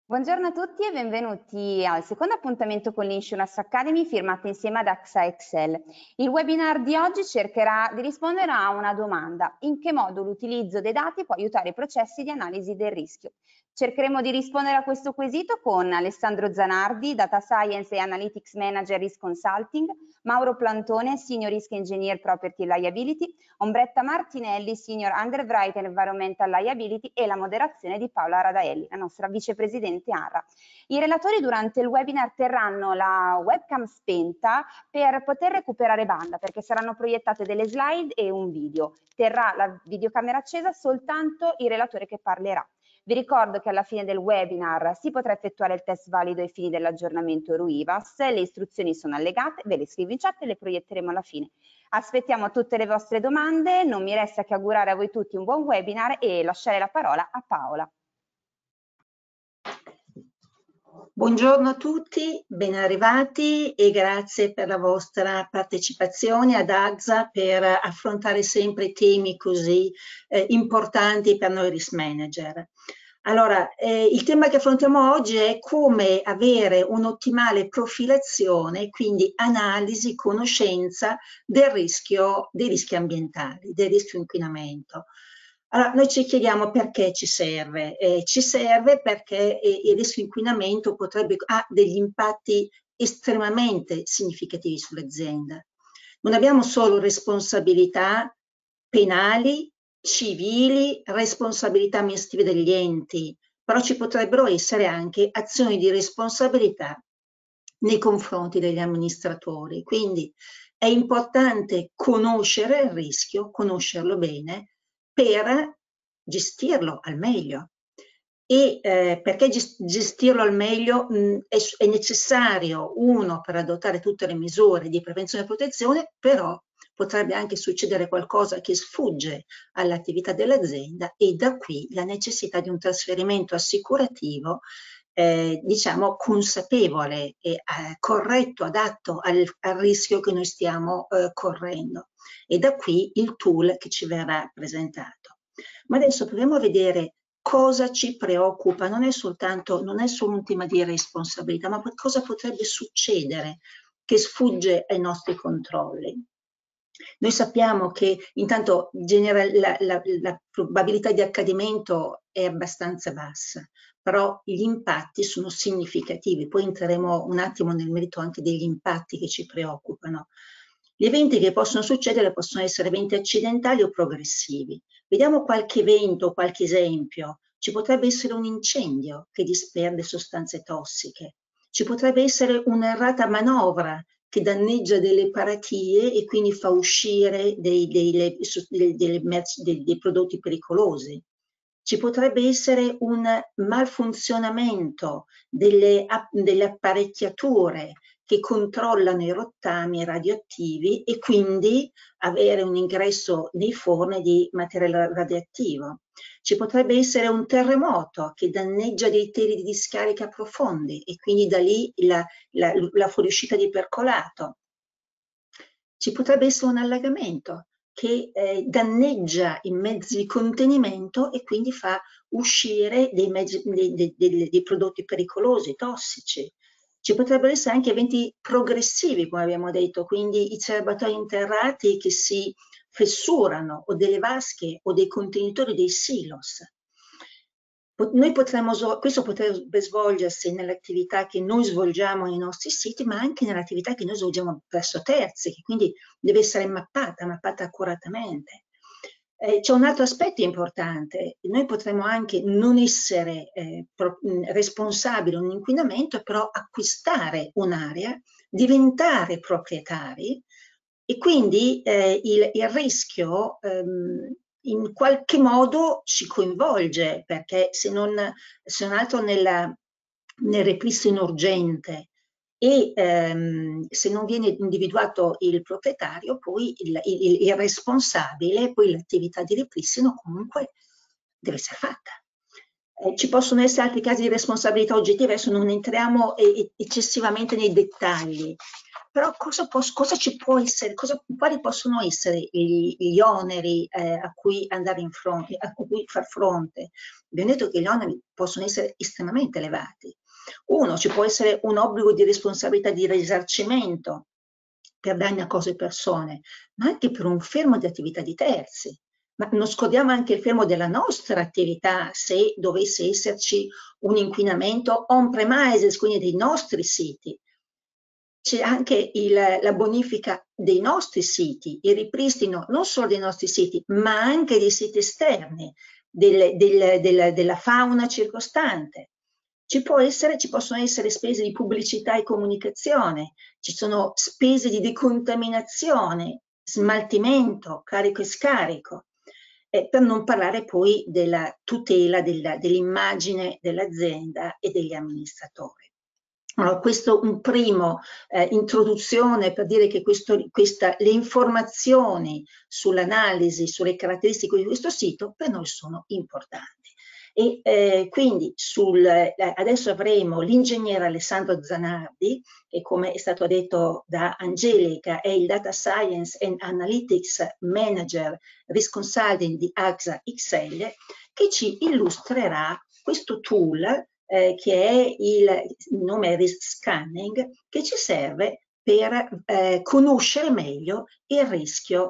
Buongiorno a tutti e benvenuti al secondo appuntamento con l'Insurance Academy firmato insieme ad AXA Excel. Il webinar di oggi cercherà di rispondere a una domanda: in che modo l'utilizzo dei dati può aiutare i processi di analisi del rischio? Cercheremo di rispondere a questo quesito con Alessandro Zanardi, Data Science e Analytics Manager Risk Consulting, Mauro Plantone, Senior Risk Engineer Property Liability, Ombretta Martinelli, Senior Underwriter Environmental Liability e la moderazione di Paola Radaelli, la nostra vicepresidente ARA. I relatori durante il webinar terranno la webcam spenta per poter recuperare banda, perché saranno proiettate delle slide e un video. Terrà la videocamera accesa soltanto il relatore che parlerà. Vi ricordo che alla fine del webinar si potrà effettuare il test valido ai fini dell'aggiornamento RUIVAS, le istruzioni sono allegate, ve le scrivo in chat e le proietteremo alla fine. Aspettiamo tutte le vostre domande, non mi resta che augurare a voi tutti un buon webinar e lasciare la parola a Paola. Buongiorno a tutti, ben arrivati e grazie per la vostra partecipazione ad AXA per affrontare sempre temi così importanti per noi risk manager. Allora, il tema che affrontiamo oggi è come avere un'ottimale profilazione, quindi analisi, conoscenza dei rischi ambientali, del rischio inquinamento. Allora, noi ci chiediamo perché ci serve. Ci serve perché il rischio inquinamento ha degli impatti estremamente significativi sull'azienda. Non abbiamo solo responsabilità penali, civili, responsabilità amministrative degli enti, però ci potrebbero essere anche azioni di responsabilità nei confronti degli amministratori. Quindi è importante conoscere il rischio, conoscerlo bene, per gestirlo al meglio. E perché gestirlo al meglio è necessario, uno, per adottare tutte le misure di prevenzione e protezione, però potrebbe anche succedere qualcosa che sfugge all'attività dell'azienda e da qui la necessità di un trasferimento assicurativo diciamo consapevole e corretto, adatto al rischio che noi stiamo correndo. E da qui il tool che ci verrà presentato. Ma adesso proviamo a vedere cosa ci preoccupa, non è solo un tema di responsabilità, ma cosa potrebbe succedere che sfugge ai nostri controlli. Noi sappiamo che intanto la probabilità di accadimento è abbastanza bassa, però gli impatti sono significativi. Poi entreremo un attimo nel merito anche degli impatti che ci preoccupano. Gli eventi che possono succedere possono essere eventi accidentali o progressivi. Vediamo qualche evento, qualche esempio. Ci potrebbe essere un incendio che disperde sostanze tossiche. Ci potrebbe essere un'errata manovra che danneggia delle paratie e quindi fa uscire dei prodotti pericolosi. Ci potrebbe essere un malfunzionamento delle apparecchiature che controllano i rottami radioattivi e quindi avere un ingresso nei forni di materiale radioattivo. Ci potrebbe essere un terremoto che danneggia dei teli di discarica profondi e quindi da lì la fuoriuscita di percolato. Ci potrebbe essere un allagamento che danneggia i mezzi di contenimento e quindi fa uscire dei prodotti pericolosi, tossici. Ci potrebbero essere anche eventi progressivi, come abbiamo detto, quindi i serbatoi interrati che si fessurano o delle vasche o dei contenitori dei silos. Questo potrebbe svolgersi nell'attività che noi svolgiamo nei nostri siti, ma anche nell'attività che noi svolgiamo presso terzi, che quindi deve essere mappata accuratamente. C'è un altro aspetto importante, noi potremmo anche non essere responsabili di un inquinamento, però acquistare un'area, diventare proprietari e quindi il rischio in qualche modo ci coinvolge, perché se non altro nel ripristino urgente e se non viene individuato il proprietario, poi il responsabile, poi l'attività di ripristino comunque deve essere fatta. Ci possono essere altri casi di responsabilità oggettiva, adesso non entriamo eccessivamente nei dettagli, però cosa ci può essere, quali possono essere gli oneri a cui andare a cui far fronte? Abbiamo detto che gli oneri possono essere estremamente elevati. Uno, ci può essere un obbligo di responsabilità di risarcimento per danni a cose e persone, ma anche per un fermo di attività di terzi. Ma non scordiamo anche il fermo della nostra attività se dovesse esserci un inquinamento on-premises, quindi dei nostri siti. C'è anche la bonifica dei nostri siti, il ripristino non solo dei nostri siti, ma anche dei siti esterni, della fauna circostante. Ci possono essere spese di pubblicità e comunicazione, ci sono spese di decontaminazione, smaltimento, carico e scarico, per non parlare poi della tutela dell'immagine dell'azienda e degli amministratori. Allora, questo un primo introduzione per dire che le informazioni sull'analisi, sulle caratteristiche di questo sito per noi sono importanti. E quindi adesso avremo l'ingegnere Alessandro Zanardi, che come è stato detto da Angelica è il Data Science and Analytics Manager Risk Consulting di AXA XL, che ci illustrerà questo tool che è il nome Risk Scanning, che ci serve per conoscere meglio il rischio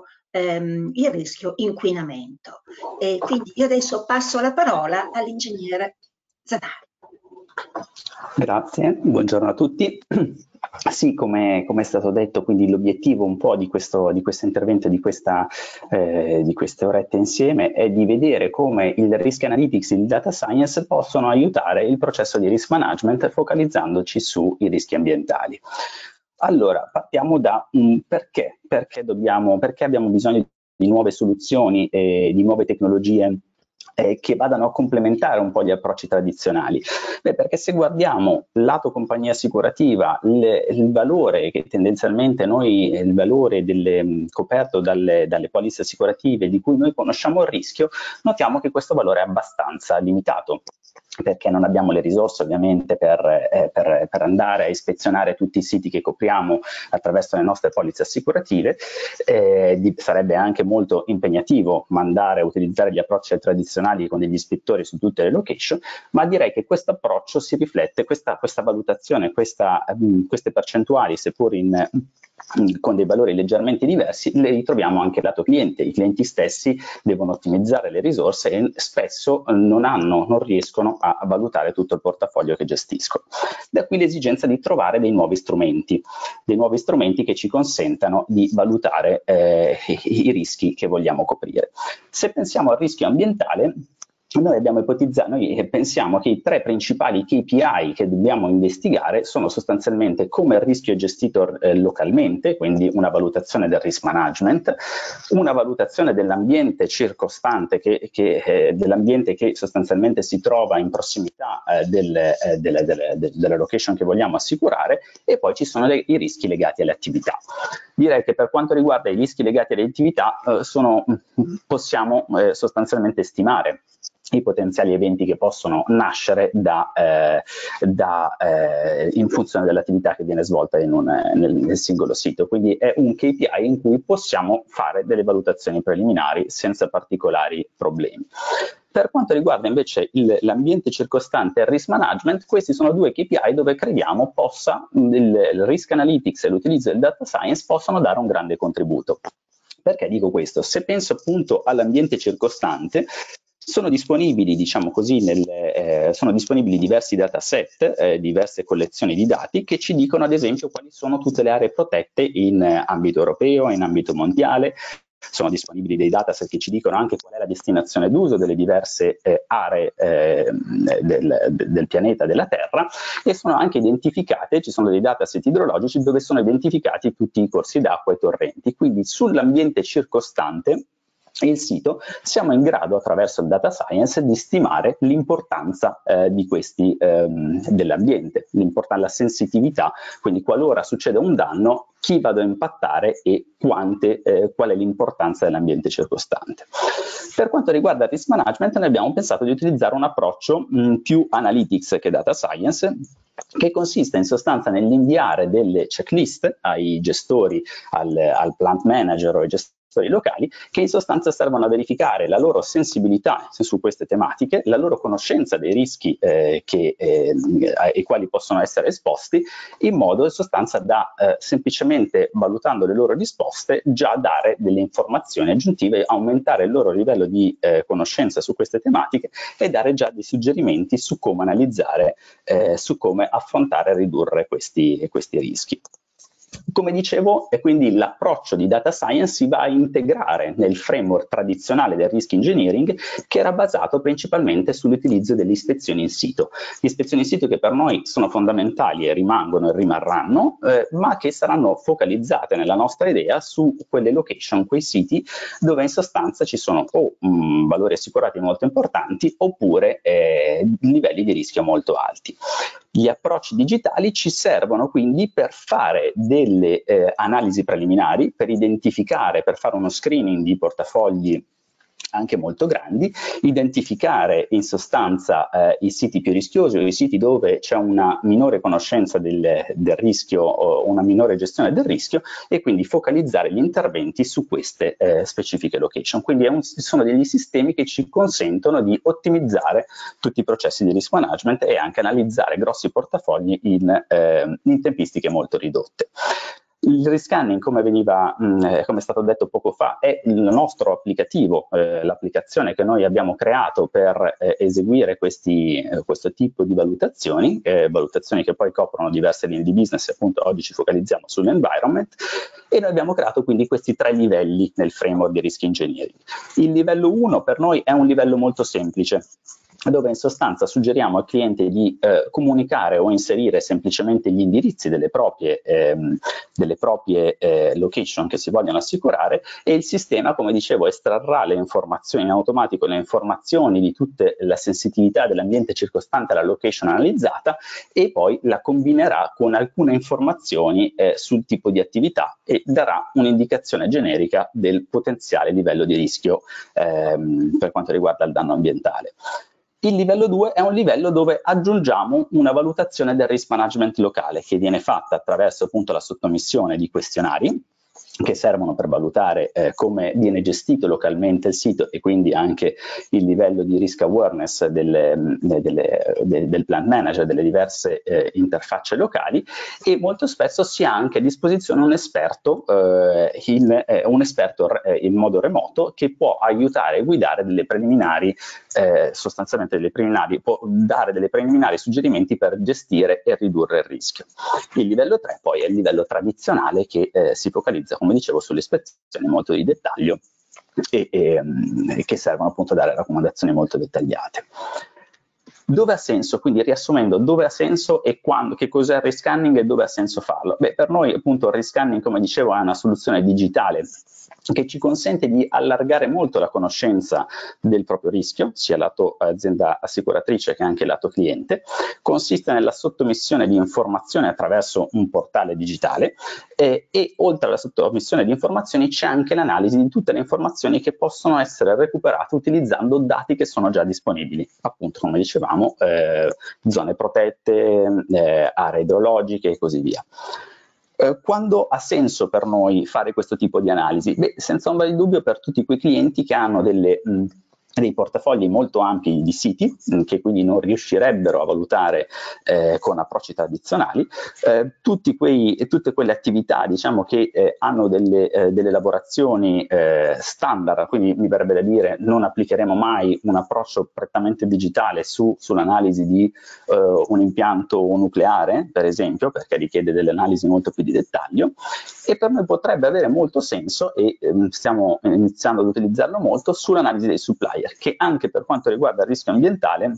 inquinamento. Quindi io adesso passo la parola all'ingegnere Zanardi. Grazie, buongiorno a tutti. Sì, come è stato detto, quindi l'obiettivo un po' di questo intervento, di queste orette insieme, è di vedere come il Risk Analytics e il Data Science possono aiutare il processo di risk management focalizzandoci sui rischi ambientali. Allora, partiamo da un perché. Perché abbiamo bisogno di nuove soluzioni e di nuove tecnologie che vadano a complementare un po' gli approcci tradizionali? Beh, perché se guardiamo lato compagnia assicurativa, il valore che tendenzialmente il valore coperto dalle polizze assicurative di cui noi conosciamo il rischio, notiamo che questo valore è abbastanza limitato, perché non abbiamo le risorse ovviamente per andare a ispezionare tutti i siti che copriamo attraverso le nostre polizze assicurative. Sarebbe anche molto impegnativo mandare a utilizzare gli approcci tradizionali con degli ispettori su tutte le location, ma direi che questo approccio si riflette, questa valutazione, queste percentuali, seppur con dei valori leggermente diversi, le ritroviamo anche lato cliente. I clienti stessi devono ottimizzare le risorse e spesso non riescono a valutare tutto il portafoglio che gestiscono. Da qui l'esigenza di trovare dei nuovi strumenti che ci consentano di valutare i rischi che vogliamo coprire. Se pensiamo al rischio ambientale, noi pensiamo che i tre principali KPI che dobbiamo investigare sono sostanzialmente come il rischio è gestito localmente, quindi una valutazione del risk management, una valutazione dell'ambiente circostante, dell'ambiente che sostanzialmente si trova in prossimità della location che vogliamo assicurare, e poi ci sono i rischi legati alle attività. Direi che per quanto riguarda i rischi legati alle attività possiamo sostanzialmente stimare i potenziali eventi che possono nascere in funzione dell'attività che viene svolta nel singolo sito. Quindi è un KPI in cui possiamo fare delle valutazioni preliminari senza particolari problemi. Per quanto riguarda invece l'ambiente circostante e il risk management, questi sono due KPI dove crediamo il risk analytics e l'utilizzo del data science possano dare un grande contributo. Perché dico questo? Se penso appunto all'ambiente circostante, sono disponibili, diciamo così, sono disponibili diversi dataset, diverse collezioni di dati che ci dicono ad esempio quali sono tutte le aree protette in ambito europeo, in ambito mondiale. Sono disponibili dei dataset che ci dicono anche qual è la destinazione d'uso delle diverse aree del pianeta, della Terra, e sono anche identificate, ci sono dei dataset idrologici dove sono identificati tutti i corsi d'acqua e i torrenti. Quindi sull'ambiente circostante il sito, siamo in grado attraverso il data science di stimare l'importanza di questi dell'ambiente, la sensitività, quindi qualora succede un danno chi vado a impattare e qual è l'importanza dell'ambiente circostante. Per quanto riguarda il risk management, noi abbiamo pensato di utilizzare un approccio più analytics che data science, che consiste in sostanza nell'inviare delle checklist ai gestori, al plant manager o ai gestori locali, che in sostanza servono a verificare la loro sensibilità su queste tematiche, la loro conoscenza dei rischi ai quali possono essere esposti, in modo in sostanza da semplicemente valutando le loro risposte già dare delle informazioni aggiuntive, aumentare il loro livello di conoscenza su queste tematiche e dare già dei suggerimenti su come analizzare, su come affrontare e ridurre questi rischi. Come dicevo, e quindi l'approccio di data science si va a integrare nel framework tradizionale del risk engineering, che era basato principalmente sull'utilizzo delle ispezioni in sito. Le ispezioni in sito che per noi sono fondamentali e rimangono e rimarranno, ma che saranno focalizzate nella nostra idea su quelle location, quei siti dove in sostanza ci sono o valori assicurati molto importanti oppure livelli di rischio molto alti. Gli approcci digitali ci servono quindi per fare delle analisi preliminari, per identificare, per fare uno screening di portafogli anche molto grandi, identificare in sostanza i siti più rischiosi o i siti dove c'è una minore conoscenza del rischio o una minore gestione del rischio e quindi focalizzare gli interventi su queste specifiche location. Quindi sono degli sistemi che ci consentono di ottimizzare tutti i processi di risk management e anche analizzare grossi portafogli in tempistiche molto ridotte. Il risk scanning, come è stato detto poco fa, è il nostro applicativo, l'applicazione che noi abbiamo creato per eseguire questo tipo di valutazioni che poi coprono diverse linee di business, e appunto oggi ci focalizziamo sull'environment, e noi abbiamo creato quindi questi 3 livelli nel framework di risk engineering. Il livello 1 per noi è un livello molto semplice, dove in sostanza suggeriamo al cliente di comunicare o inserire semplicemente gli indirizzi delle proprie location che si vogliono assicurare, e il sistema, come dicevo, estrarrà le informazioni in automatico, le informazioni di tutta la sensitività dell'ambiente circostante alla location analizzata, e poi la combinerà con alcune informazioni sul tipo di attività e darà un'indicazione generica del potenziale livello di rischio per quanto riguarda il danno ambientale. Il livello 2 è un livello dove aggiungiamo una valutazione del risk management locale, che viene fatta attraverso appunto la sottomissione di questionari che servono per valutare come viene gestito localmente il sito e quindi anche il livello di risk awareness del plant manager, delle diverse interfacce locali, e molto spesso si ha anche a disposizione un esperto in modo remoto, che può aiutare e guidare delle preliminari, sostanzialmente delle preliminari, può dare delle preliminari suggerimenti per gestire e ridurre il rischio. Il livello 3 poi è il livello tradizionale, che si focalizza, come dicevo, sulle ispezioni molto di dettaglio e che servono appunto a dare raccomandazioni molto dettagliate. Dove ha senso? Quindi, riassumendo, dove ha senso e quando, che cos'è il risk scanning e dove ha senso farlo? Beh, per noi appunto il risk scanning, come dicevo, è una soluzione digitale che ci consente di allargare molto la conoscenza del proprio rischio, sia lato azienda assicuratrice che anche lato cliente. Consiste nella sottomissione di informazioni attraverso un portale digitale e oltre alla sottomissione di informazioni c'è anche l'analisi di tutte le informazioni che possono essere recuperate utilizzando dati che sono già disponibili, appunto come dicevamo, zone protette, aree idrologiche e così via. Quando ha senso per noi fare questo tipo di analisi? Beh, senza ombra di dubbio per tutti quei clienti che hanno dei portafogli molto ampi di siti, che quindi non riuscirebbero a valutare con approcci tradizionali, tutte quelle attività, diciamo, che hanno delle lavorazioni standard, quindi mi verrebbe da dire non applicheremo mai un approccio prettamente digitale sull'analisi di un impianto nucleare, per esempio, perché richiede delle analisi molto più di dettaglio, e per noi potrebbe avere molto senso, e stiamo iniziando ad utilizzarlo molto, sull'analisi dei supplier, che anche per quanto riguarda il rischio ambientale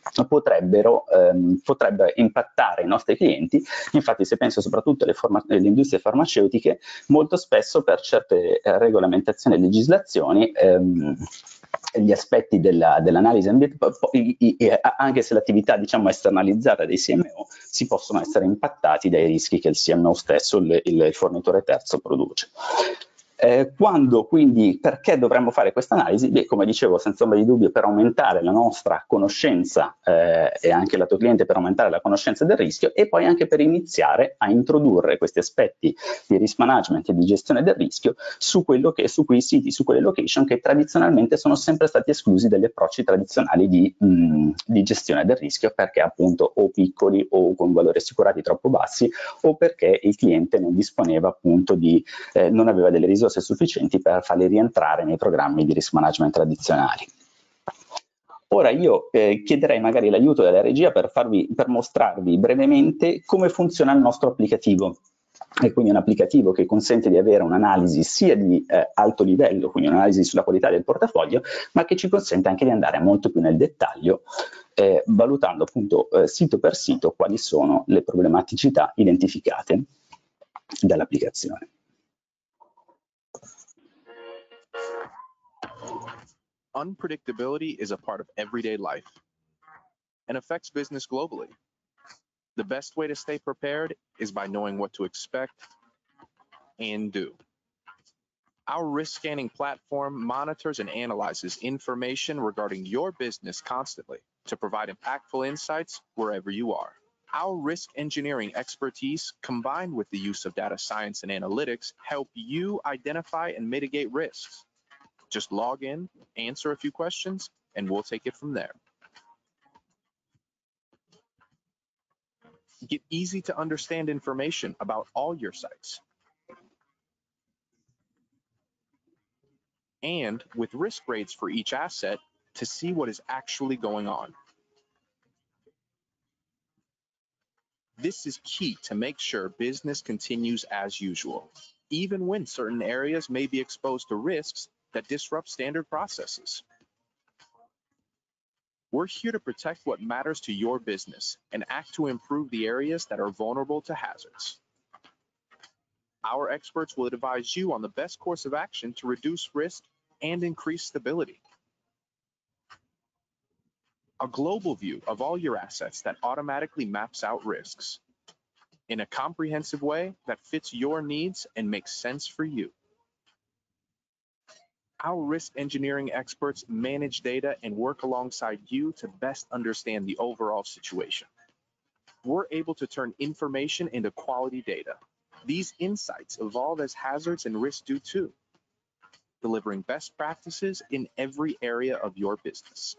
potrebbe impattare i nostri clienti. Infatti, se penso soprattutto alle industrie farmaceutiche, molto spesso per certe regolamentazioni e legislazioni gli aspetti dell'analisi ambientale, anche se l'attività diciamo esternalizzata dei CMO, si possono essere impattati dai rischi che il CMO stesso, il fornitore terzo, produce. Quindi, perché dovremmo fare questa analisi? Beh, come dicevo, senza ombra di dubbio, per aumentare la nostra conoscenza e anche lato cliente, per aumentare la conoscenza del rischio, e poi anche per iniziare a introdurre questi aspetti di risk management e di gestione del rischio su quei siti, su quelle location che tradizionalmente sono sempre stati esclusi dagli approcci tradizionali di gestione del rischio, perché appunto o piccoli o con valori assicurati troppo bassi, o perché il cliente non disponeva appunto non aveva delle risorse sufficienti per farli rientrare nei programmi di risk management tradizionali. Ora io chiederei magari l'aiuto della regia per mostrarvi brevemente come funziona il nostro applicativo. E quindi un applicativo che consente di avere un'analisi sia di alto livello, quindi un'analisi sulla qualità del portafoglio, ma che ci consente anche di andare molto più nel dettaglio, valutando appunto sito per sito quali sono le problematicità identificate dall'applicazione. Unpredictability is a part of everyday life and affects business globally. The best way to stay prepared is by knowing what to expect and do. Our risk scanning platform monitors and analyzes information regarding your business constantly to provide impactful insights wherever you are. Our risk engineering expertise, combined with the use of data science and analytics, help you identify and mitigate risks. Just log in, answer a few questions, and we'll take it from there. Get easy to understand information about all your sites. And with risk grades for each asset to see what is actually going on. This is key to make sure business continues as usual, even when certain areas may be exposed to risks that disrupt standard processes. We're here to protect what matters to your business and act to improve the areas that are vulnerable to hazards. Our experts will advise you on the best course of action to reduce risk and increase stability. A global view of all your assets that automatically maps out risks in a comprehensive way that fits your needs and makes sense for you. Our risk engineering experts manage data and work alongside you to best understand the overall situation. We're able to turn information into quality data. These insights evolve as hazards and risks do too, delivering best practices in every area of your business.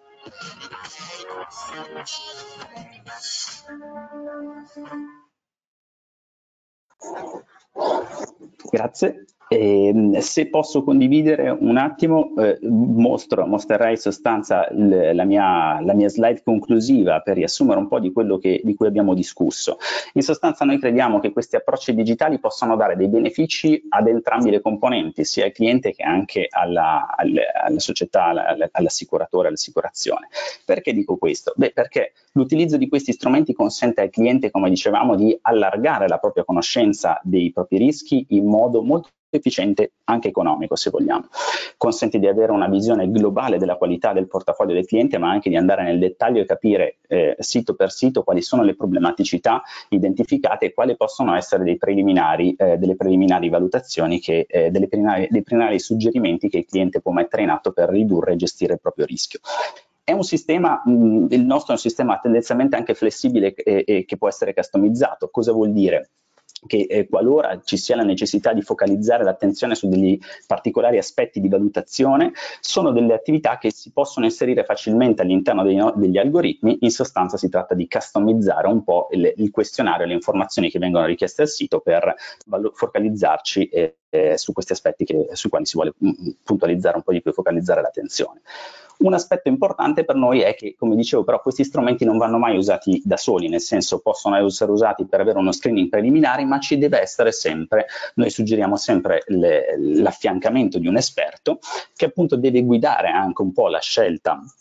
Grazie. Se posso condividere un attimo, mostrerei in sostanza la mia slide conclusiva per riassumere un po' di quello di cui abbiamo discusso. In sostanza noi crediamo che questi approcci digitali possano dare dei benefici ad entrambi le componenti, sia al cliente che anche alla società, all'assicuratore, all'assicurazione. Perché dico questo? Beh, perché l'utilizzo di questi strumenti consente al cliente, come dicevamo, di allargare la propria conoscenza dei propri rischi in modo molto efficiente, anche economico se vogliamo. Consente di avere una visione globale della qualità del portafoglio del cliente, ma anche di andare nel dettaglio e capire sito per sito quali sono le problematicità identificate e quali possono essere delle preliminari valutazioni, dei preliminari suggerimenti che il cliente può mettere in atto per ridurre e gestire il proprio rischio. È un sistema, il nostro è un sistema tendenzialmente anche flessibile e che può essere customizzato. Cosa vuol dire? Che qualora ci sia la necessità di focalizzare l'attenzione su degli particolari aspetti di valutazione, sono delle attività che si possono inserire facilmente all'interno degli algoritmi. In sostanza si tratta di customizzare un po' il questionario e le informazioni che vengono richieste al sito per focalizzarci su questi aspetti sui quali si vuole puntualizzare un po' di più e focalizzare l'attenzione. Un aspetto importante per noi è che, come dicevo, però questi strumenti non vanno mai usati da soli, nel senso possono essere usati per avere uno screening preliminare, ma ci deve essere sempre, noi suggeriamo sempre l'affiancamento di un esperto che appunto deve guidare anche un po' la scelta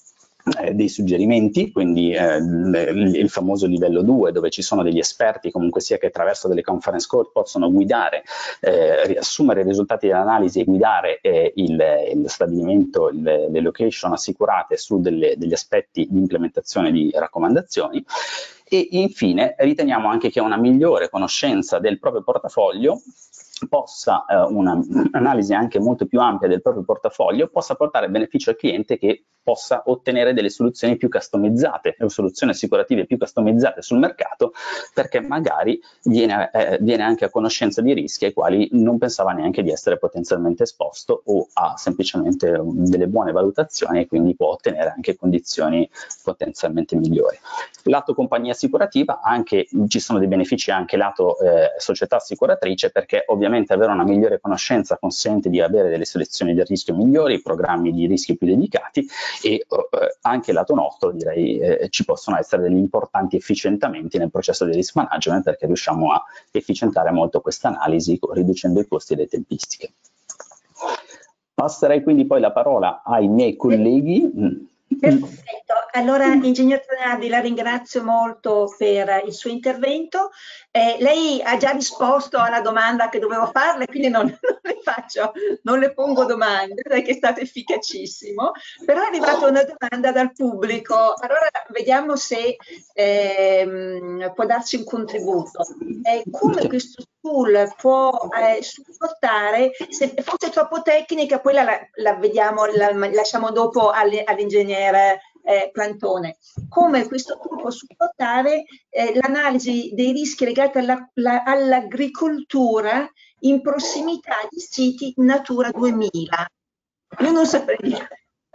dei suggerimenti, quindi il famoso livello 2, dove ci sono degli esperti comunque sia che attraverso delle conference call possono guidare, riassumere i risultati dell'analisi e guidare il stabilimento, le location assicurate su degli aspetti di implementazione di raccomandazioni. E infine riteniamo anche che una migliore conoscenza del proprio portafoglio possa, un'analisi anche molto più ampia del proprio portafoglio, possa portare beneficio al cliente, che possa ottenere delle soluzioni più customizzate, soluzioni assicurative più customizzate sul mercato, perché magari viene anche a conoscenza di rischi ai quali non pensava neanche di essere potenzialmente esposto, o ha semplicemente delle buone valutazioni e quindi può ottenere anche condizioni potenzialmente migliori. Lato compagnia assicurativa, anche ci sono dei benefici anche lato società assicuratrice, perché ovviamente avere una migliore conoscenza consente di avere delle selezioni del rischio migliori, programmi di rischio più dedicati, e anche lato nostro direi ci possono essere degli importanti efficientamenti nel processo di risk management, perché riusciamo a efficientare molto questa analisi riducendo i costi e le tempistiche. Passerei quindi poi la parola ai miei colleghi. Perfetto, allora ingegner Trenardi, la ringrazio molto per il suo intervento. Lei ha già risposto alla domanda che dovevo farle, quindi non le pongo domande perché è stato efficacissimo, però è arrivata una domanda dal pubblico, allora vediamo se può darci un contributo. Come questo tool può supportare, se fosse troppo tecnica poi la vediamo, la lasciamo dopo all'ingegnere Plantone, come questo tool può supportare l'analisi dei rischi legati all'agricoltura in prossimità di siti Natura 2000. Io non saprei dire.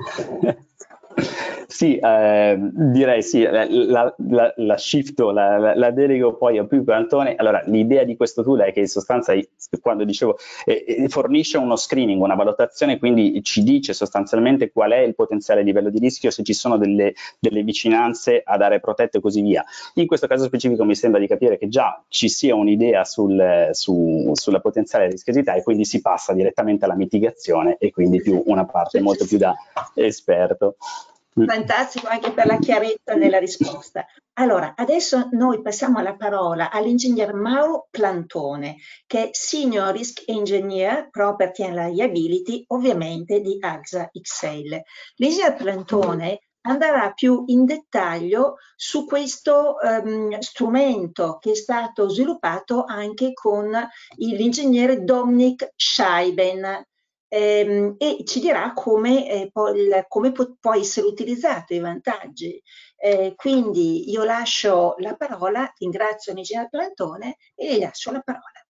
Sì, direi sì, la shifto, la delego poi a più Plantone. Allora, l'idea di questo tool è che in sostanza, quando dicevo, fornisce uno screening, una valutazione, quindi ci dice sostanzialmente qual è il potenziale livello di rischio, se ci sono delle vicinanze ad aree protette e così via. In questo caso specifico mi sembra di capire che già ci sia un'idea sulla potenziale rischiosità, e quindi si passa direttamente alla mitigazione, e quindi più una parte molto più da esperto. Fantastico anche per la chiarezza nella risposta. Allora, adesso noi passiamo la parola all'ingegner Mauro Plantone, che è Senior Risk Engineer Property and Liability, ovviamente di AXA XL. L'ingegner Plantone andrà più in dettaglio su questo strumento che è stato sviluppato anche con l'ingegnere Dominik Scheiben, e ci dirà come può essere utilizzato, i vantaggi. Quindi io lascio la parola, ringrazio l'ingegnere Plantone e gli lascio la parola.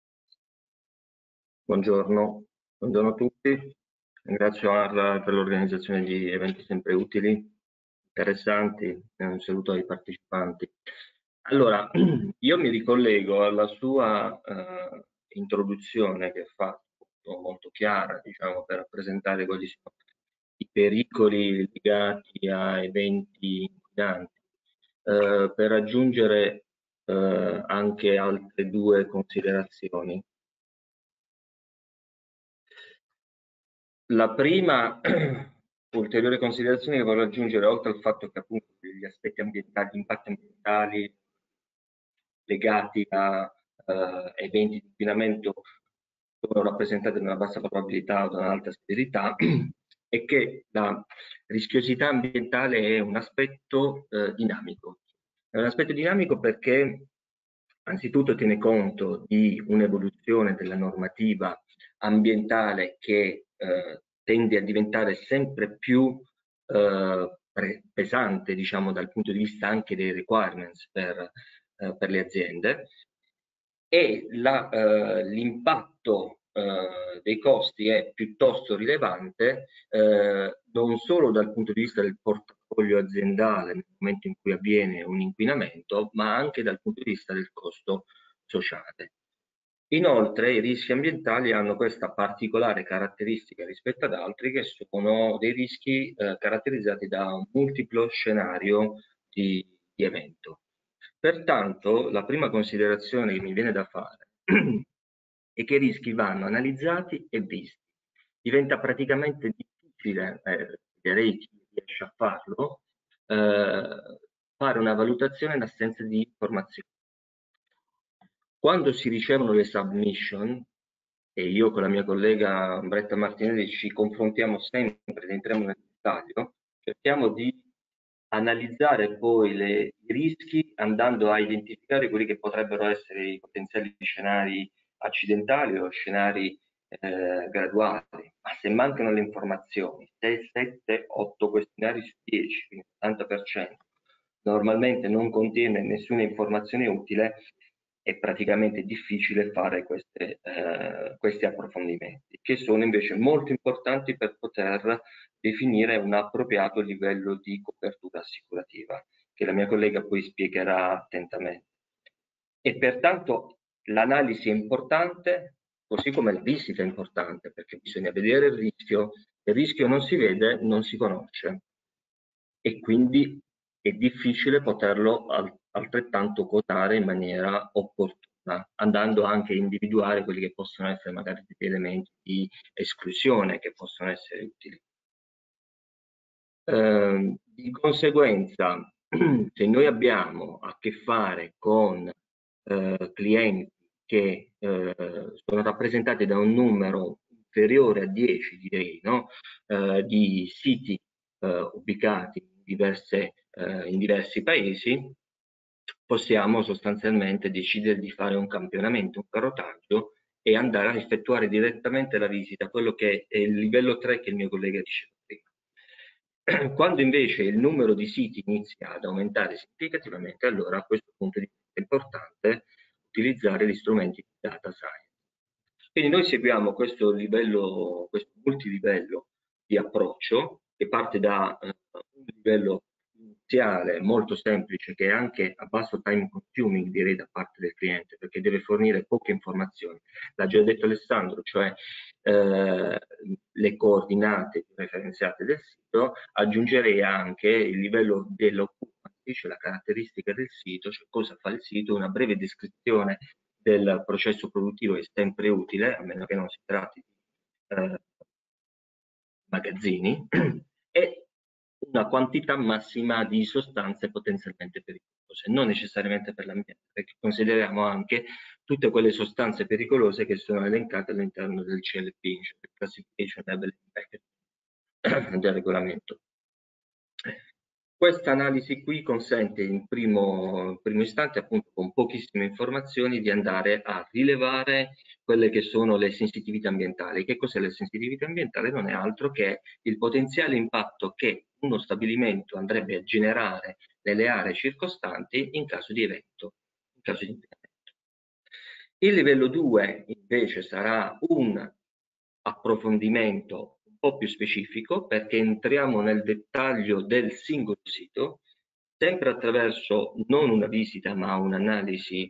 Buongiorno a tutti, ringrazio Arla per l'organizzazione di eventi sempre utili, interessanti, e un saluto ai partecipanti. Allora, io mi ricollego alla sua introduzione che fa molto chiara, diciamo, per rappresentare quali sono i pericoli legati a eventi inquinanti, per aggiungere anche altre due considerazioni. La prima ulteriore considerazione che voglio aggiungere, oltre al fatto che appunto gli aspetti ambientali, gli impatti ambientali legati a eventi di inquinamento sono rappresentati da una bassa probabilità o da un'alta severità, è che la rischiosità ambientale è un aspetto dinamico. È un aspetto dinamico perché anzitutto tiene conto di un'evoluzione della normativa ambientale che tende a diventare sempre più pesante, diciamo, dal punto di vista anche dei requirements per le aziende, e l'impatto dei costi è piuttosto rilevante, non solo dal punto di vista del portafoglio aziendale nel momento in cui avviene un inquinamento, ma anche dal punto di vista del costo sociale. Inoltre i rischi ambientali hanno questa particolare caratteristica rispetto ad altri, che sono dei rischi caratterizzati da un multiplo scenario di evento. Pertanto la prima considerazione che mi viene da fare è che i rischi vanno analizzati e visti. Diventa praticamente difficile, direi riesce a farlo, fare una valutazione in assenza di informazioni. Quando si ricevono le submission, e io con la mia collega Bretta Martinelli ci confrontiamo sempre, entriamo nel dettaglio, cerchiamo di analizzare poi i rischi andando a identificare quelli che potrebbero essere i potenziali scenari accidentali o scenari graduali, ma se mancano le informazioni, 6, 7, 8 questionari su 10, quindi 80%, normalmente non contiene nessuna informazione utile, è praticamente difficile fare questi approfondimenti, che sono invece molto importanti per poter definire un appropriato livello di copertura assicurativa, che la mia collega poi spiegherà attentamente. E pertanto l'analisi è importante, così come la visita è importante, perché bisogna vedere il rischio non si vede, non si conosce, e quindi è difficile poterlo altrettanto quotare in maniera opportuna, andando anche a individuare quelli che possono essere magari degli elementi di esclusione che possono essere utili. Di conseguenza, se noi abbiamo a che fare con clienti che sono rappresentati da un numero inferiore a 10, direi, no? Di siti ubicati in diversi paesi, possiamo sostanzialmente decidere di fare un campionamento, un carrotaggio e andare a effettuare direttamente la visita, quello che è il livello 3 che il mio collega diceva prima. Quando invece il numero di siti inizia ad aumentare significativamente, allora a questo punto è importante utilizzare gli strumenti di data science. Quindi noi seguiamo questo livello, questo multilivello di approccio che parte da un livello iniziale molto semplice, che è anche a basso time consuming, direi, da parte del cliente, perché deve fornire poche informazioni. L'ha già detto Alessandro, cioè le coordinate referenziate del sito. Aggiungerei anche il livello dell'occupancy, cioè la caratteristica del sito, cioè cosa fa il sito, una breve descrizione del processo produttivo è sempre utile, a meno che non si tratti di magazzini, e una quantità massima di sostanze potenzialmente pericolose, non necessariamente per l'ambiente, perché consideriamo anche tutte quelle sostanze pericolose che sono elencate all'interno del CLP, cioè il Classification Labeling Package del regolamento. Questa analisi qui consente in primo istante, appunto con pochissime informazioni, di andare a rilevare quelle che sono le sensitività ambientali. Che cos'è la sensitività ambientale? Non è altro che il potenziale impatto che uno stabilimento andrebbe a generare nelle aree circostanti in caso di evento, in caso di inquinamento. Il livello 2 invece sarà un approfondimento un po' più specifico, perché entriamo nel dettaglio del singolo sito, sempre attraverso non una visita ma un'analisi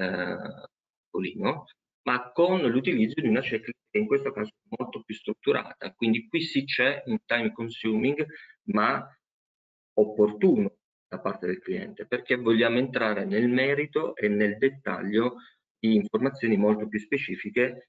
ma con l'utilizzo di una checklist che in questo caso è molto più strutturata. Quindi qui sì c'è un time consuming ma opportuno da parte del cliente, perché vogliamo entrare nel merito e nel dettaglio di informazioni molto più specifiche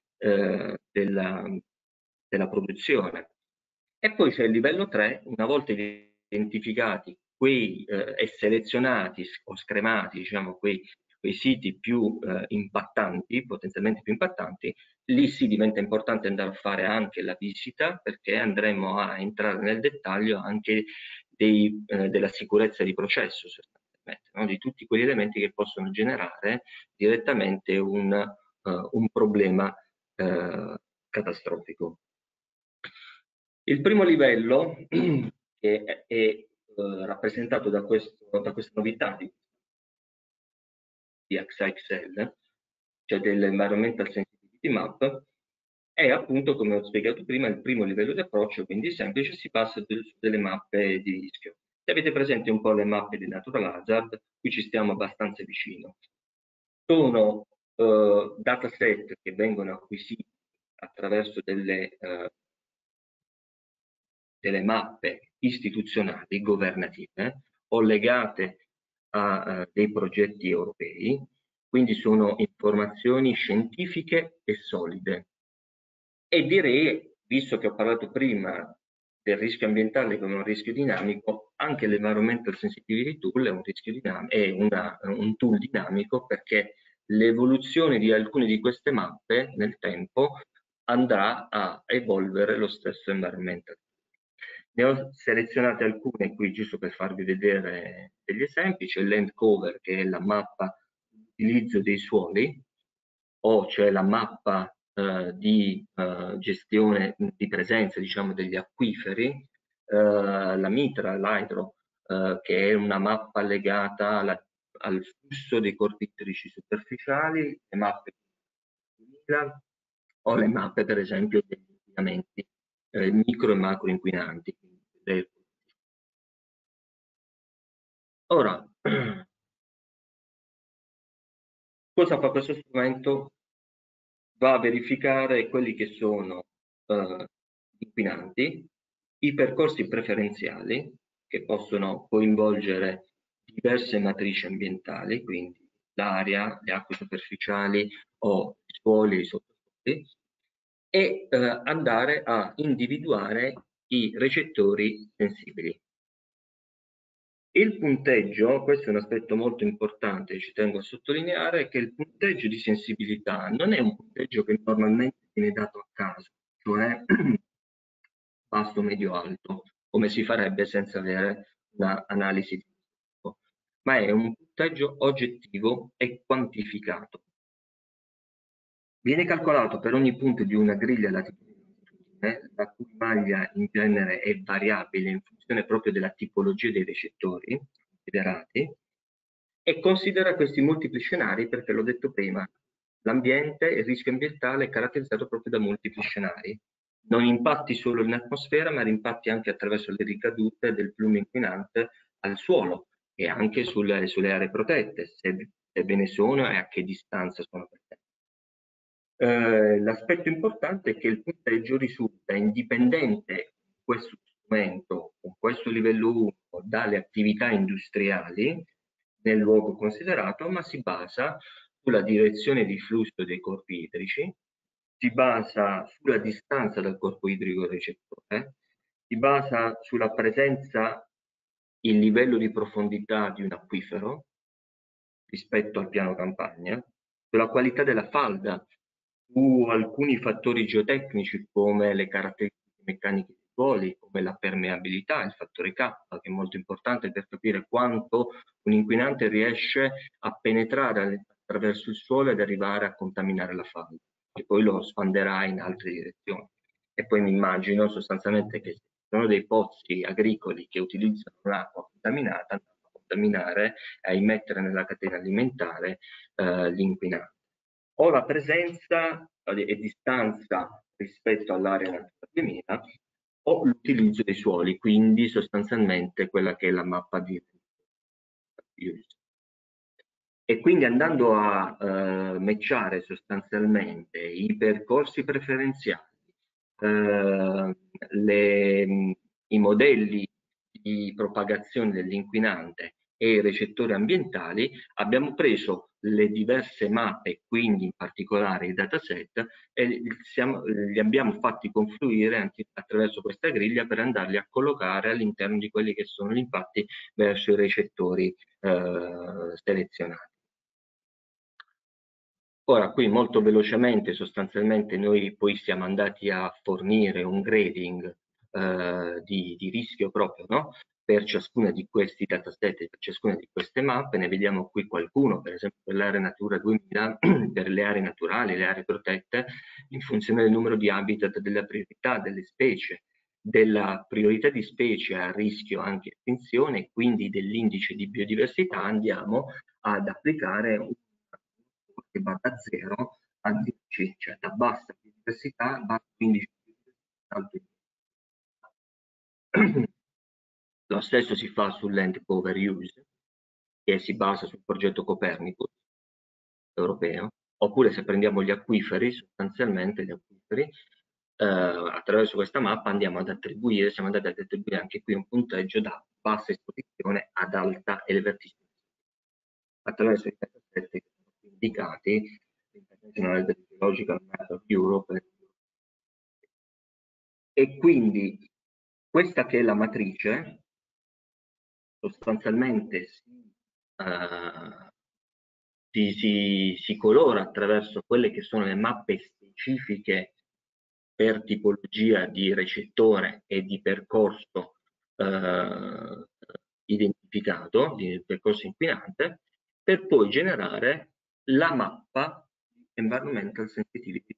della produzione. E poi c'è il livello 3, una volta identificati quei e selezionati o scremati, diciamo, quei siti più impattanti, potenzialmente più impattanti, lì sì diventa importante andare a fare anche la visita, perché andremo a entrare nel dettaglio anche della sicurezza di processo, sostanzialmente, no? Di tutti quegli elementi che possono generare direttamente un problema catastrofico. Il primo livello, che è rappresentato da questa novità di AXA-XL, cioè dell'Environmental Sensitivity Map, è appunto, come ho spiegato prima, il primo livello di approccio, quindi semplice, si passa su delle mappe di rischio. Se avete presente un po' le mappe di Natural Hazard, qui ci stiamo abbastanza vicino. Sono dataset che vengono acquisiti attraverso delle mappe istituzionali, governative, o legate a dei progetti europei, quindi sono informazioni scientifiche e solide. E direi, visto che ho parlato prima del rischio ambientale come un rischio dinamico, anche l'Environmental Sensitivity Tool è un rischio dinamico, è un tool dinamico, perché l'evoluzione di alcune di queste mappe nel tempo andrà a evolvere lo stesso environmental. Ne ho selezionate alcune qui giusto per farvi vedere degli esempi. C'è Land Cover, che è la mappa di utilizzo dei suoli, o c'è la mappa di gestione, di presenza, diciamo, degli acquiferi, la Mitra, l'Hydro, che è una mappa legata al flusso dei corpi idrici superficiali, le mappe 2000, o le mappe per esempio degli inquinamenti micro e macro inquinanti. Ora, cosa fa questo strumento? Va a verificare quelli che sono inquinanti, i percorsi preferenziali, che possono coinvolgere diverse matrici ambientali, quindi l'aria, le acque superficiali o i suoli e i sottosoli, e andare a individuare i recettori sensibili. Il punteggio, questo è un aspetto molto importante, ci tengo a sottolineare, che il punteggio di sensibilità non è un punteggio che normalmente viene dato a caso, cioè basso, medio, alto, come si farebbe senza avere un'analisi di tipo, ma è un punteggio oggettivo e quantificato. Viene calcolato per ogni punto di una griglia latitudine, la cui maglia in genere è variabile in funzione proprio della tipologia dei recettori considerati, e considera questi multipli scenari perché, l'ho detto prima, l'ambiente, il rischio ambientale è caratterizzato proprio da multipli scenari. Non impatti solo in atmosfera, ma impatti anche attraverso le ricadute del plume inquinante al suolo e anche sulle aree protette, se ve ne sono e a che distanza sono protette. L'aspetto importante è che il punteggio risulta indipendente questo strumento, con questo livello 1, dalle attività industriali nel luogo considerato, ma si basa sulla direzione di flusso dei corpi idrici, si basa sulla distanza dal corpo idrico recettore, si basa sulla presenza, il livello di profondità di un acquifero rispetto al piano campagna, sulla qualità della falda, su alcuni fattori geotecnici come le caratteristiche meccaniche dei suoli, come la permeabilità, il fattore K, che è molto importante per capire quanto un inquinante riesce a penetrare attraverso il suolo ed arrivare a contaminare la falda, e poi lo spanderà in altre direzioni. E poi mi immagino sostanzialmente che se ci sono dei pozzi agricoli che utilizzano l'acqua contaminata, a contaminare e a immettere nella catena alimentare l'inquinante. O la presenza e distanza rispetto all'area Natura 2000, o l'utilizzo dei suoli, quindi sostanzialmente quella che è la mappa di use. E quindi andando a matchare sostanzialmente i percorsi preferenziali, i modelli di propagazione dell'inquinante e i recettori ambientali, abbiamo preso le diverse mappe, quindi in particolare i dataset, e li abbiamo fatti confluire anche attraverso questa griglia per andarli a collocare all'interno di quelli che sono gli impatti verso i recettori selezionati. Ora, qui molto velocemente, sostanzialmente noi poi siamo andati a fornire un grading di rischio proprio, no? Per ciascuna di questi dataset, per ciascuna di queste mappe. Ne vediamo qui qualcuno, per esempio per l'area Natura 2000, per le aree naturali, le aree protette, in funzione del numero di habitat, della priorità delle specie, della priorità di specie a rischio anche estinzione, quindi dell'indice di biodiversità, andiamo ad applicare un che va da 0 a 10, cioè da bassa biodiversità, basso indice di biodiversità. Lo stesso si fa sull'Land Cover Use, che si basa sul progetto Copernicus europeo, oppure se prendiamo gli acquiferi, sostanzialmente gli acquiferi, attraverso questa mappa siamo andati ad attribuire anche qui un punteggio da bassa esposizione ad alta elevatissima, attraverso i dataset che sono indicati, l'International Hydrogeological Map of Europe. E quindi questa che è la matrice, sostanzialmente si colora attraverso quelle che sono le mappe specifiche per tipologia di recettore e di percorso identificato, di percorso inquinante, per poi generare la mappa Environmental Sensitivity.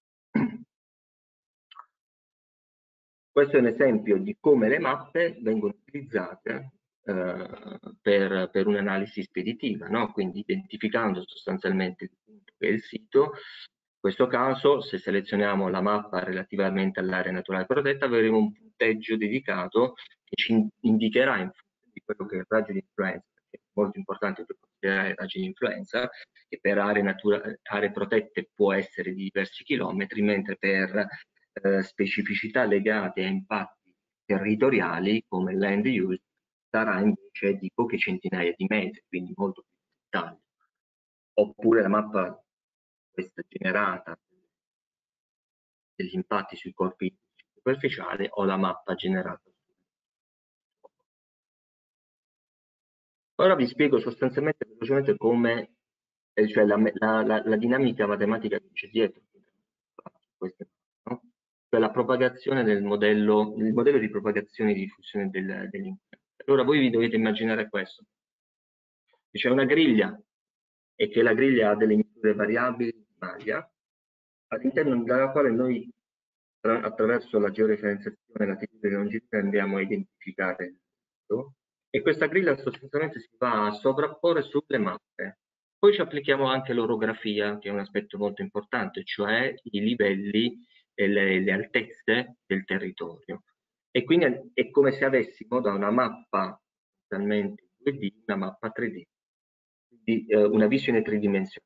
Questo è un esempio di come le mappe vengono utilizzate per un'analisi speditiva, no? Quindi identificando sostanzialmente il punto che è il sito. In questo caso, se selezioniamo la mappa relativamente all'area naturale protetta, avremo un punteggio dedicato che ci indicherà in funzione di quello che è il raggio di influenza, che è molto importante per considerare il raggio di influenza, che per aree protette può essere di diversi chilometri, mentre per specificità legate a impatti territoriali come land use sarà invece di poche centinaia di metri, quindi molto più dettaglio. Oppure la mappa questa generata degli impatti sui corpi superficiali o la mappa generata. Ora vi spiego sostanzialmente velocemente come, cioè la dinamica matematica che c'è dietro queste, no? Cioè la propagazione del modello, il modello di propagazione e di diffusione dell'inquinante. Allora voi vi dovete immaginare questo. C'è una griglia e che la griglia ha delle misure variabili di maglia, all'interno della quale noi attraverso la georeferenziazione, latitudine e longitudine andiamo a identificare il punto, e questa griglia sostanzialmente si va a sovrapporre sulle mappe. Poi ci applichiamo anche l'orografia, che è un aspetto molto importante, cioè i livelli e le altezze del territorio. E quindi è come se avessimo da una mappa totalmente 2D una mappa 3D, quindi una visione tridimensionale.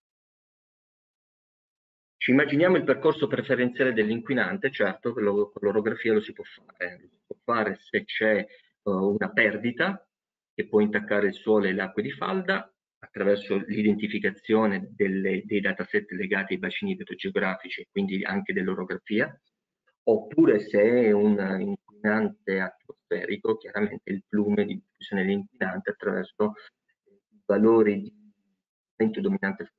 Ci immaginiamo il percorso preferenziale dell'inquinante, certo, con l'orografia lo si può fare se c'è una perdita che può intaccare il suolo e le acque di falda attraverso l'identificazione dei dataset legati ai bacini idrogeografici e quindi anche dell'orografia, oppure se è un inquinante atmosferico, chiaramente il plume di diffusione dell'inquinante attraverso i valori di vento dominante.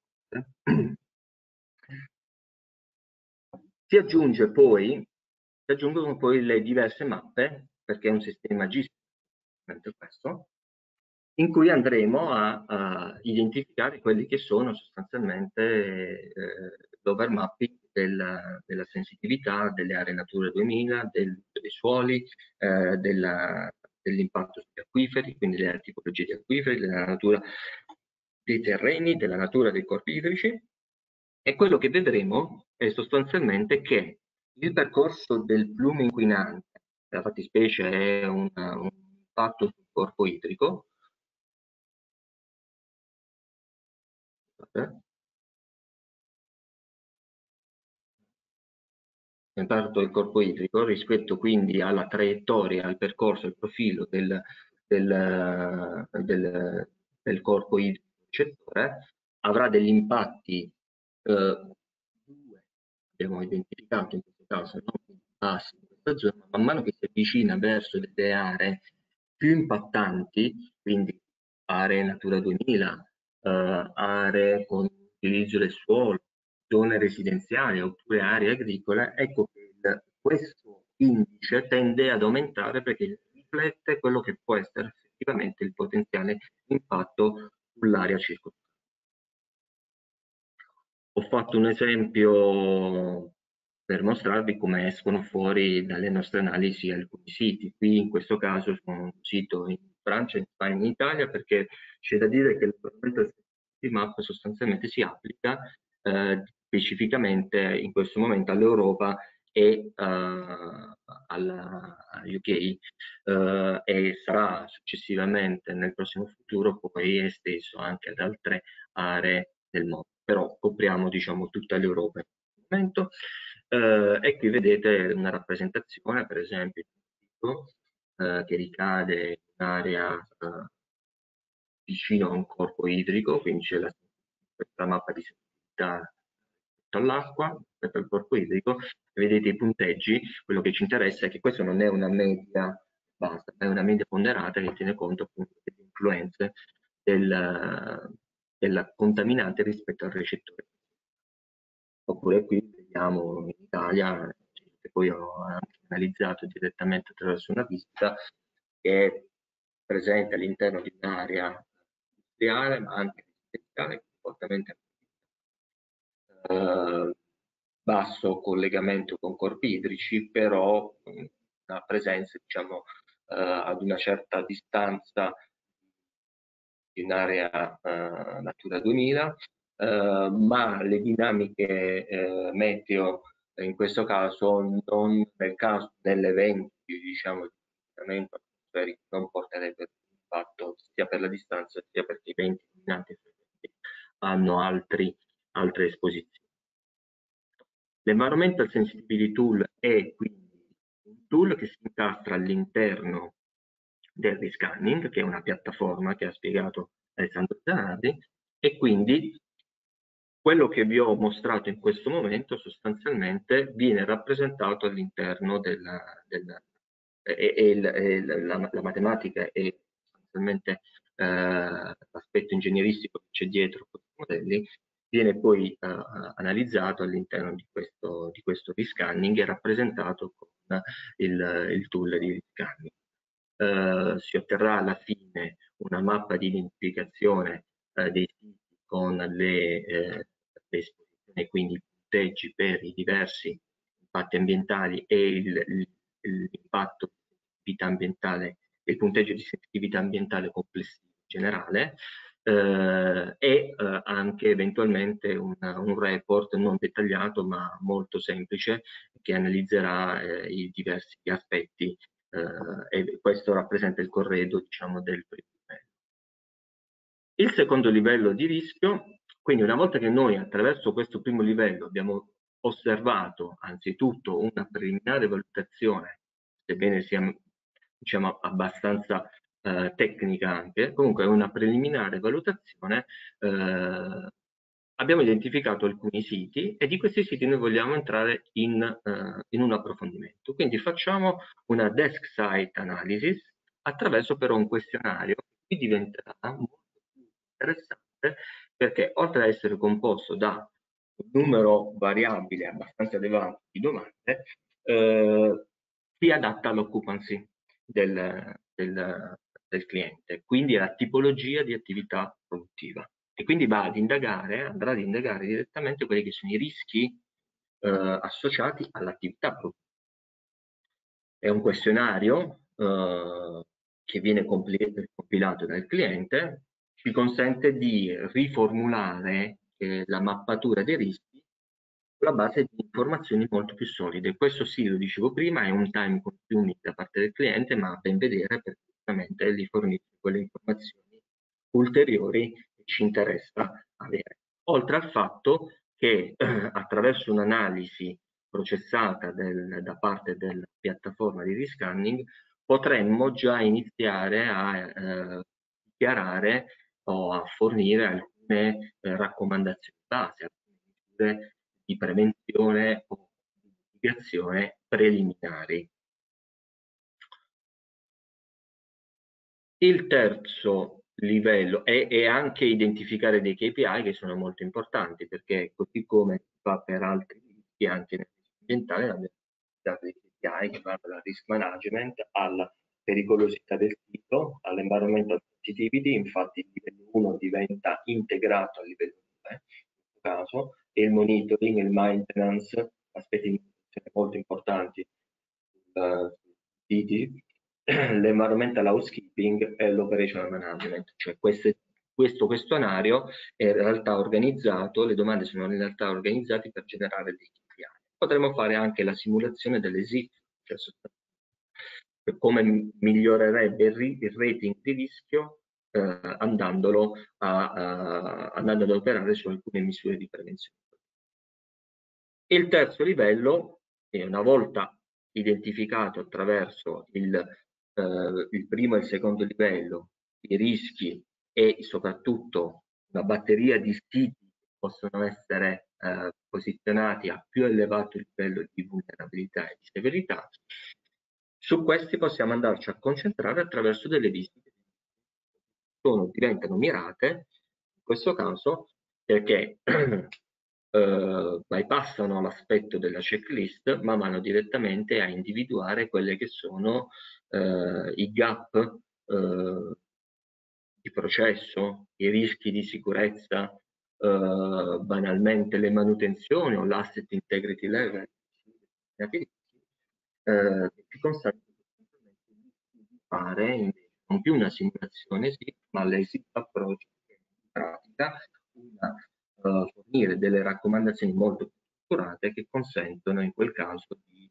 Si aggiungono poi le diverse mappe, perché è un sistema GIS, questo, in cui andremo a identificare quelli che sono sostanzialmente l'overmapping della sensitività delle aree Natura 2000, dei suoli, dell'impatto sugli acquiferi, quindi delle tipologie di acquiferi, della natura dei terreni, della natura dei corpi idrici. E quello che vedremo è sostanzialmente che il percorso del plume inquinante, la fattispecie è un impatto sul corpo idrico, impatto del corpo idrico rispetto quindi alla traiettoria, al percorso, al profilo del corpo idrico ricettore, avrà degli impatti abbiamo identificato in questo caso non bassi in questa zona, man mano che si avvicina verso delle aree più impattanti, quindi aree Natura 2000, aree con utilizzo del suolo, zone residenziali oppure aree agricole, ecco che questo indice tende ad aumentare perché riflette quello che può essere effettivamente il potenziale impatto sull'area circostante. Ho fatto un esempio per mostrarvi come escono fuori dalle nostre analisi alcuni siti. Qui in questo caso sono un sito in Francia, in Spagna, in Italia, perché c'è da dire che il map sostanzialmente si applica specificamente in questo momento all'Europa e alla UK e sarà successivamente nel prossimo futuro poi esteso anche ad altre aree del mondo, però copriamo diciamo tutta l'Europa in questo momento. E qui vedete una rappresentazione, per esempio, che ricade in un'area vicino a un corpo idrico, quindi c'è questa mappa di sensibilità rispetto all'acqua, rispetto al corpo idrico, vedete i punteggi. Quello che ci interessa è che questo non è una media basta, è una media ponderata che tiene conto appunto delle influenze della contaminante rispetto al recettore. Oppure qui vediamo in Italia, che poi ho anche analizzato direttamente attraverso una visita, che è presente all'interno di un'area industriale ma anche residenziale, fortemente basso collegamento con corpi idrici, però una presenza, diciamo, ad una certa distanza di un'area Natura 2000, ma le dinamiche meteo in questo caso nell'evento, diciamo, di inquinamento atmosferico non porterebbero impatto sia per la distanza sia perché i venti dominanti hanno altre esposizioni. L'Environmental Sensitivity Tool è quindi un tool che si incastra all'interno del Riscanning, che è una piattaforma che ha spiegato Alessandro Zanardi, e quindi quello che vi ho mostrato in questo momento sostanzialmente viene rappresentato all'interno la matematica e sostanzialmente l'aspetto ingegneristico che c'è dietro questi modelli viene poi analizzato all'interno di questo riscanning e rappresentato con il tool di riscanning. Si otterrà alla fine una mappa di identificazione dei siti con le esposizioni, quindi i punteggi per i diversi impatti ambientali e l'impatto di sensitività ambientale, il punteggio di sensitività ambientale complessivo in generale, e anche eventualmente un report non dettagliato ma molto semplice che analizzerà i diversi aspetti e questo rappresenta il corredo, diciamo, del primo livello. Il secondo livello di rischio, quindi una volta che noi attraverso questo primo livello abbiamo osservato anzitutto una preliminare valutazione, sebbene sia, diciamo, abbastanza tecnica anche, comunque è una preliminare valutazione, abbiamo identificato alcuni siti e di questi siti noi vogliamo entrare in un approfondimento. Quindi facciamo una desk site analysis attraverso però un questionario che diventerà molto più interessante perché oltre ad essere composto da un numero variabile abbastanza elevato di domande, si adatta all'occupancy del cliente, quindi alla tipologia di attività produttiva. E quindi andrà ad indagare direttamente quelli che sono i rischi associati all'attività produttiva. È un questionario che viene compilato dal cliente, ci consente di riformulare la mappatura dei rischi sulla base di informazioni molto più solide. Questo sì, lo dicevo prima, è un time consuming da parte del cliente, ma a ben vedere perché giustamente gli fornisce quelle informazioni ulteriori che ci interessa avere. Oltre al fatto che attraverso un'analisi processata da parte della piattaforma di riscanning potremmo già iniziare a dichiarare o a fornire alcune raccomandazioni base, alcune misure di prevenzione o di mitigazione preliminari. Il terzo livello è anche identificare dei KPI che sono molto importanti perché così come si fa per altri rischi anche nel rischio ambientale abbiamo dato dei KPI che vanno dal risk management alla pericolosità del sito, all'environmental sensitivity, infatti il livello 1 diventa integrato al livello 2 in questo caso, e il monitoring, il maintenance, aspetti molto importanti sui siti, l'environmental housekeeping e l'operational management, cioè questo questionario è in realtà organizzato, le domande sono in realtà organizzate per generare dei KPI. Potremmo fare anche la simulazione delle SIF, cioè come migliorerebbe il rating di rischio andando ad operare su alcune misure di prevenzione. Il terzo livello è una volta identificato attraverso il primo e il secondo livello i rischi e soprattutto una batteria di siti che possono essere posizionati a più elevato livello di vulnerabilità e di severità, su questi possiamo andarci a concentrare attraverso delle visite che diventano mirate, in questo caso perché bypassano l'aspetto della checklist, ma vanno direttamente a individuare quelle che sono i gap di processo, i rischi di sicurezza, banalmente le manutenzioni o l'asset integrity level, che ci consentono di fare invece non più una simulazione, sì, ma l'esit approach in pratica, fornire delle raccomandazioni molto più strutturate che consentono in quel caso di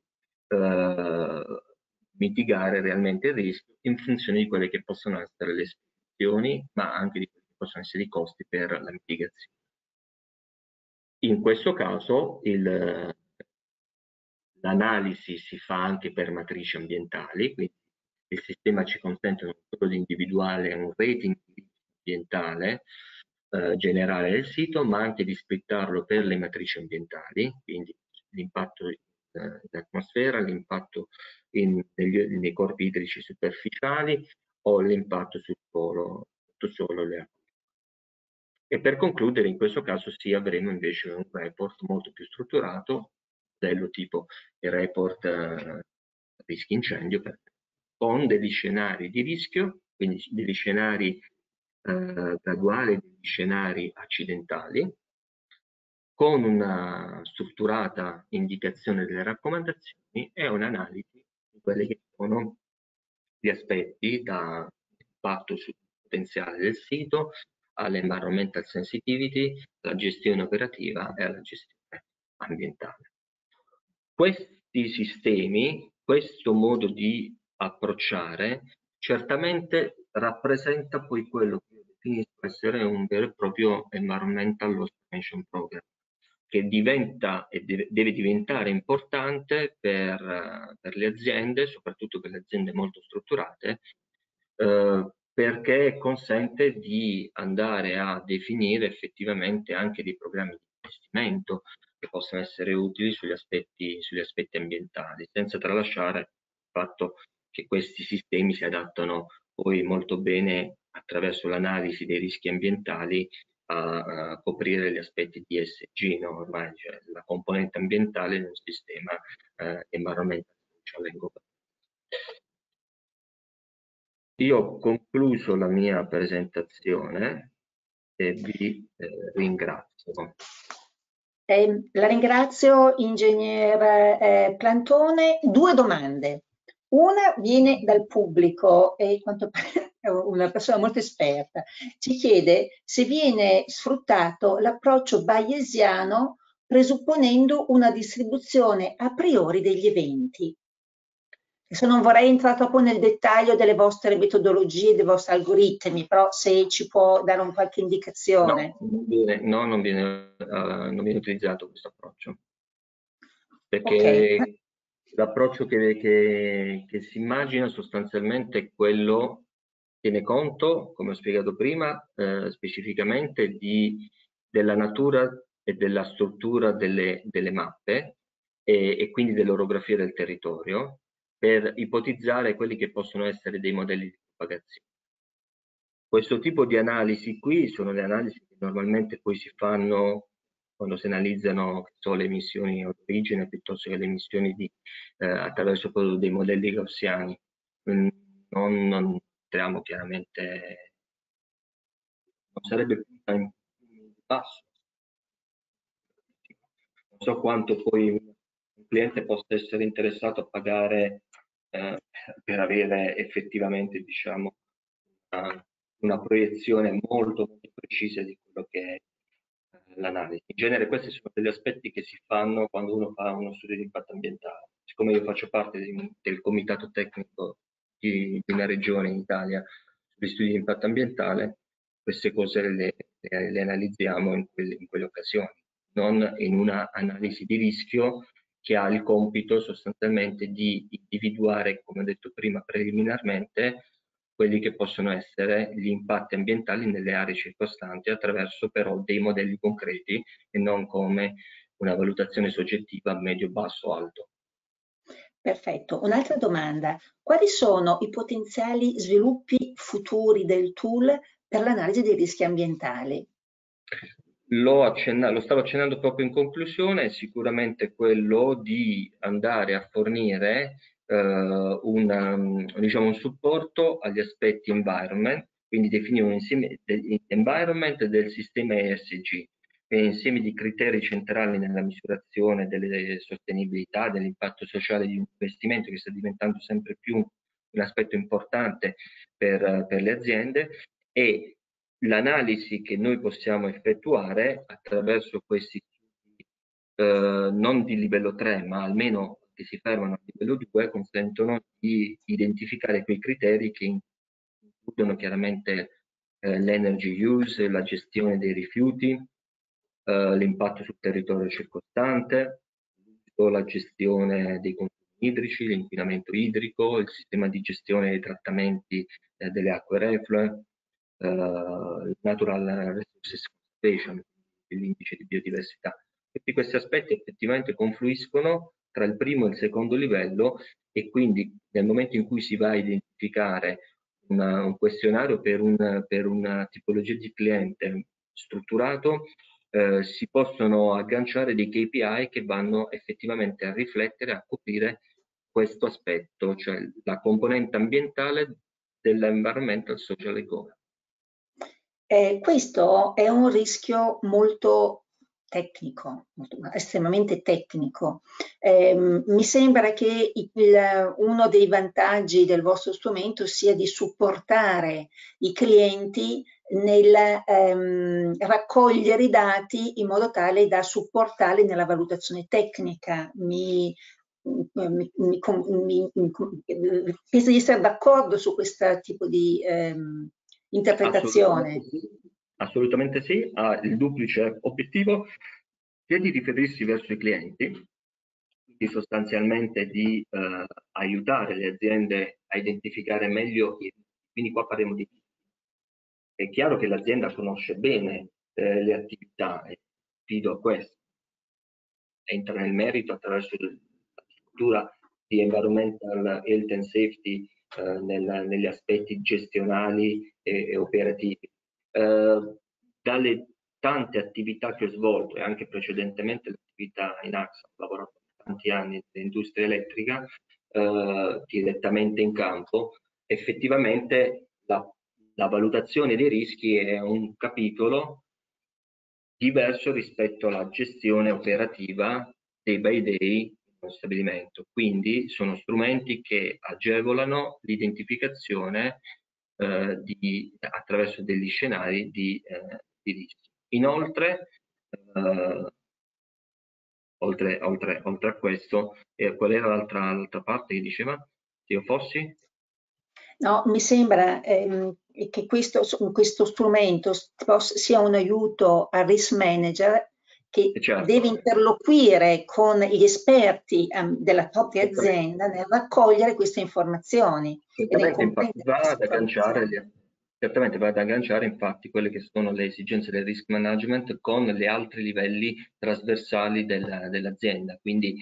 mitigare realmente il rischio in funzione di quelle che possono essere le spedizioni, ma anche di quelli che possono essere i costi per la mitigazione. In questo caso l'analisi si fa anche per matrici ambientali, quindi il sistema ci consente non solo di individuare un rating ambientale generale del sito, ma anche di splittarlo per le matrici ambientali, quindi l'impatto in atmosfera, l'impatto nei corpi idrici superficiali o l'impatto sul suolo, sottosuolo, le acque. E per concludere, in questo caso sì, avremo invece un report molto più strutturato, modello tipo il report rischi incendio, con degli scenari di rischio, quindi degli scenari graduali, degli scenari accidentali, con una strutturata indicazione delle raccomandazioni e un'analisi di quelli che sono gli aspetti dall'impatto sul potenziale del sito, all'environmental sensitivity, alla gestione operativa e alla gestione ambientale. Questi sistemi, questo modo di approcciare, certamente rappresenta poi quello che io definisco essere un vero e proprio environmental loss prevention program, che diventa e deve diventare importante per le aziende, soprattutto per le aziende molto strutturate, perché consente di andare a definire effettivamente anche dei programmi di investimento che possono essere utili sugli aspetti ambientali, senza tralasciare il fatto che questi sistemi si adattano poi molto bene attraverso l'analisi dei rischi ambientali a coprire gli aspetti di ESG, no? Ormai cioè, la componente ambientale di un sistema environmental social and governance. Io ho concluso la mia presentazione e vi ringrazio. La ringrazio, ingegner Plantone. Due domande. Una viene dal pubblico e quanto pare è una persona molto esperta. Ci chiede se viene sfruttato l'approccio bayesiano presupponendo una distribuzione a priori degli eventi. Adesso non vorrei entrare troppo nel dettaglio delle vostre metodologie, dei vostri algoritmi, però se ci può dare un qualche indicazione. No, non viene utilizzato questo approccio, perché l'approccio che si immagina sostanzialmente è quello, tiene conto, come ho spiegato prima, specificamente della natura e della struttura delle mappe e quindi dell'orografia del territorio, per ipotizzare quelli che possono essere dei modelli di propagazione. Questo tipo di analisi qui sono le analisi che normalmente poi si fanno quando si analizzano le emissioni origine piuttosto che le emissioni attraverso dei modelli gaussiani. Non entriamo chiaramente, non sarebbe più un passo. Non so quanto poi un cliente possa essere interessato a pagare per avere effettivamente, diciamo, una proiezione molto, molto precisa di quello che è l'analisi. In genere questi sono degli aspetti che si fanno quando uno fa uno studio di impatto ambientale. Siccome io faccio parte del comitato tecnico di una regione in Italia sugli studi di impatto ambientale, queste cose le analizziamo in quelle occasioni, non in una analisi di rischio che ha il compito sostanzialmente di individuare, come ho detto prima preliminarmente, quelli che possono essere gli impatti ambientali nelle aree circostanti, attraverso però dei modelli concreti e non come una valutazione soggettiva medio, basso, alto. Perfetto. Un'altra domanda. Quali sono i potenziali sviluppi futuri del tool per l'analisi dei rischi ambientali? Lo stavo accennando proprio in conclusione, sicuramente quello di andare a fornire un supporto agli aspetti environment, quindi definire un insieme di environment del sistema ESG, quindi insieme di criteri centrali nella misurazione delle sostenibilità, dell'impatto sociale di un investimento che sta diventando sempre più un aspetto importante per le aziende, e l'analisi che noi possiamo effettuare attraverso questi studi non di livello 3, ma almeno che si fermano a livello 2, consentono di identificare quei criteri che includono chiaramente l'energy use, la gestione dei rifiuti, l'impatto sul territorio circostante, la gestione dei consumi idrici, l'inquinamento idrico, il sistema di gestione dei trattamenti delle acque reflue, Natural Resources Conservation, l'indice di biodiversità. Tutti questi aspetti effettivamente confluiscono tra il primo e il secondo livello, e quindi nel momento in cui si va a identificare un questionario per una tipologia di cliente strutturato, si possono agganciare dei KPI che vanno effettivamente a riflettere, a coprire questo aspetto, cioè la componente ambientale dell'environmental social e governance. Questo è un rischio molto tecnico, estremamente tecnico. Mi sembra che uno dei vantaggi del vostro strumento sia di supportare i clienti nel raccogliere i dati in modo tale da supportarli nella valutazione tecnica. Penso di essere d'accordo su questo tipo di interpretazione. Assolutamente sì, ha il duplice obiettivo sia di riferirsi verso i clienti, quindi sostanzialmente di aiutare le aziende a identificare meglio, quindi qua parliamo di... È chiaro che l'azienda conosce bene le attività e fido a questo, entra nel merito attraverso la struttura di environmental health and safety negli aspetti gestionali e operativi. Dalle tante attività che ho svolto, e anche precedentemente l'attività in AXA, ho lavorato tanti anni nell'industria elettrica, direttamente in campo, effettivamente la valutazione dei rischi è un capitolo diverso rispetto alla gestione operativa day by day dello stabilimento. Quindi sono strumenti che agevolano l'identificazione attraverso degli scenari di rischio. Inoltre, oltre a questo, qual era l'altra parte che diceva? Se io fossi? No, mi sembra che questo strumento sia un aiuto al risk manager che deve interloquire con gli esperti della propria azienda nel raccogliere queste informazioni. Certamente va ad agganciare infatti quelle che sono le esigenze del risk management con gli altri livelli trasversali dell'azienda, quindi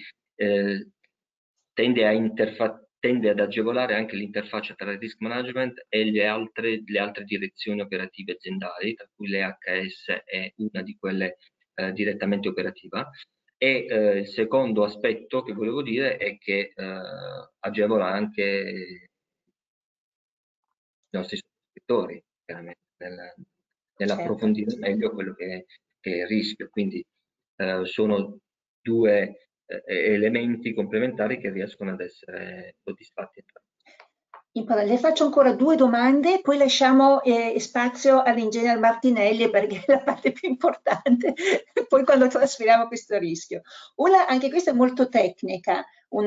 tende ad agevolare anche l'interfaccia tra il risk management e le altre direzioni operative aziendali, tra cui l'EHS è una di quelle direttamente operativa. E il secondo aspetto che volevo dire è che agevola anche i nostri sottoscrittori, chiaramente, nell'approfondire meglio quello che è il rischio. Quindi sono due elementi complementari che riescono ad essere soddisfatti. Le faccio ancora due domande, poi lasciamo spazio all'ingegner Martinelli perché è la parte più importante, poi quando trasferiamo questo rischio. Una, anche questa è molto tecnica,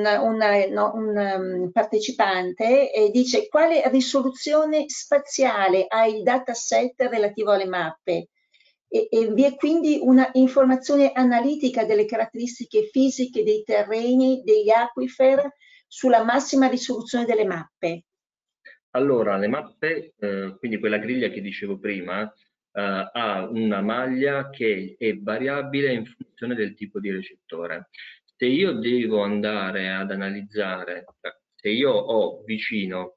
un partecipante dice: quale risoluzione spaziale ha il dataset relativo alle mappe? E vi è quindi una informazione analitica delle caratteristiche fisiche dei terreni, degli aquifer, sulla massima risoluzione delle mappe? Allora, le mappe, quindi quella griglia che dicevo prima, ha una maglia che è variabile in funzione del tipo di recettore. Se io devo andare ad analizzare, se io ho vicino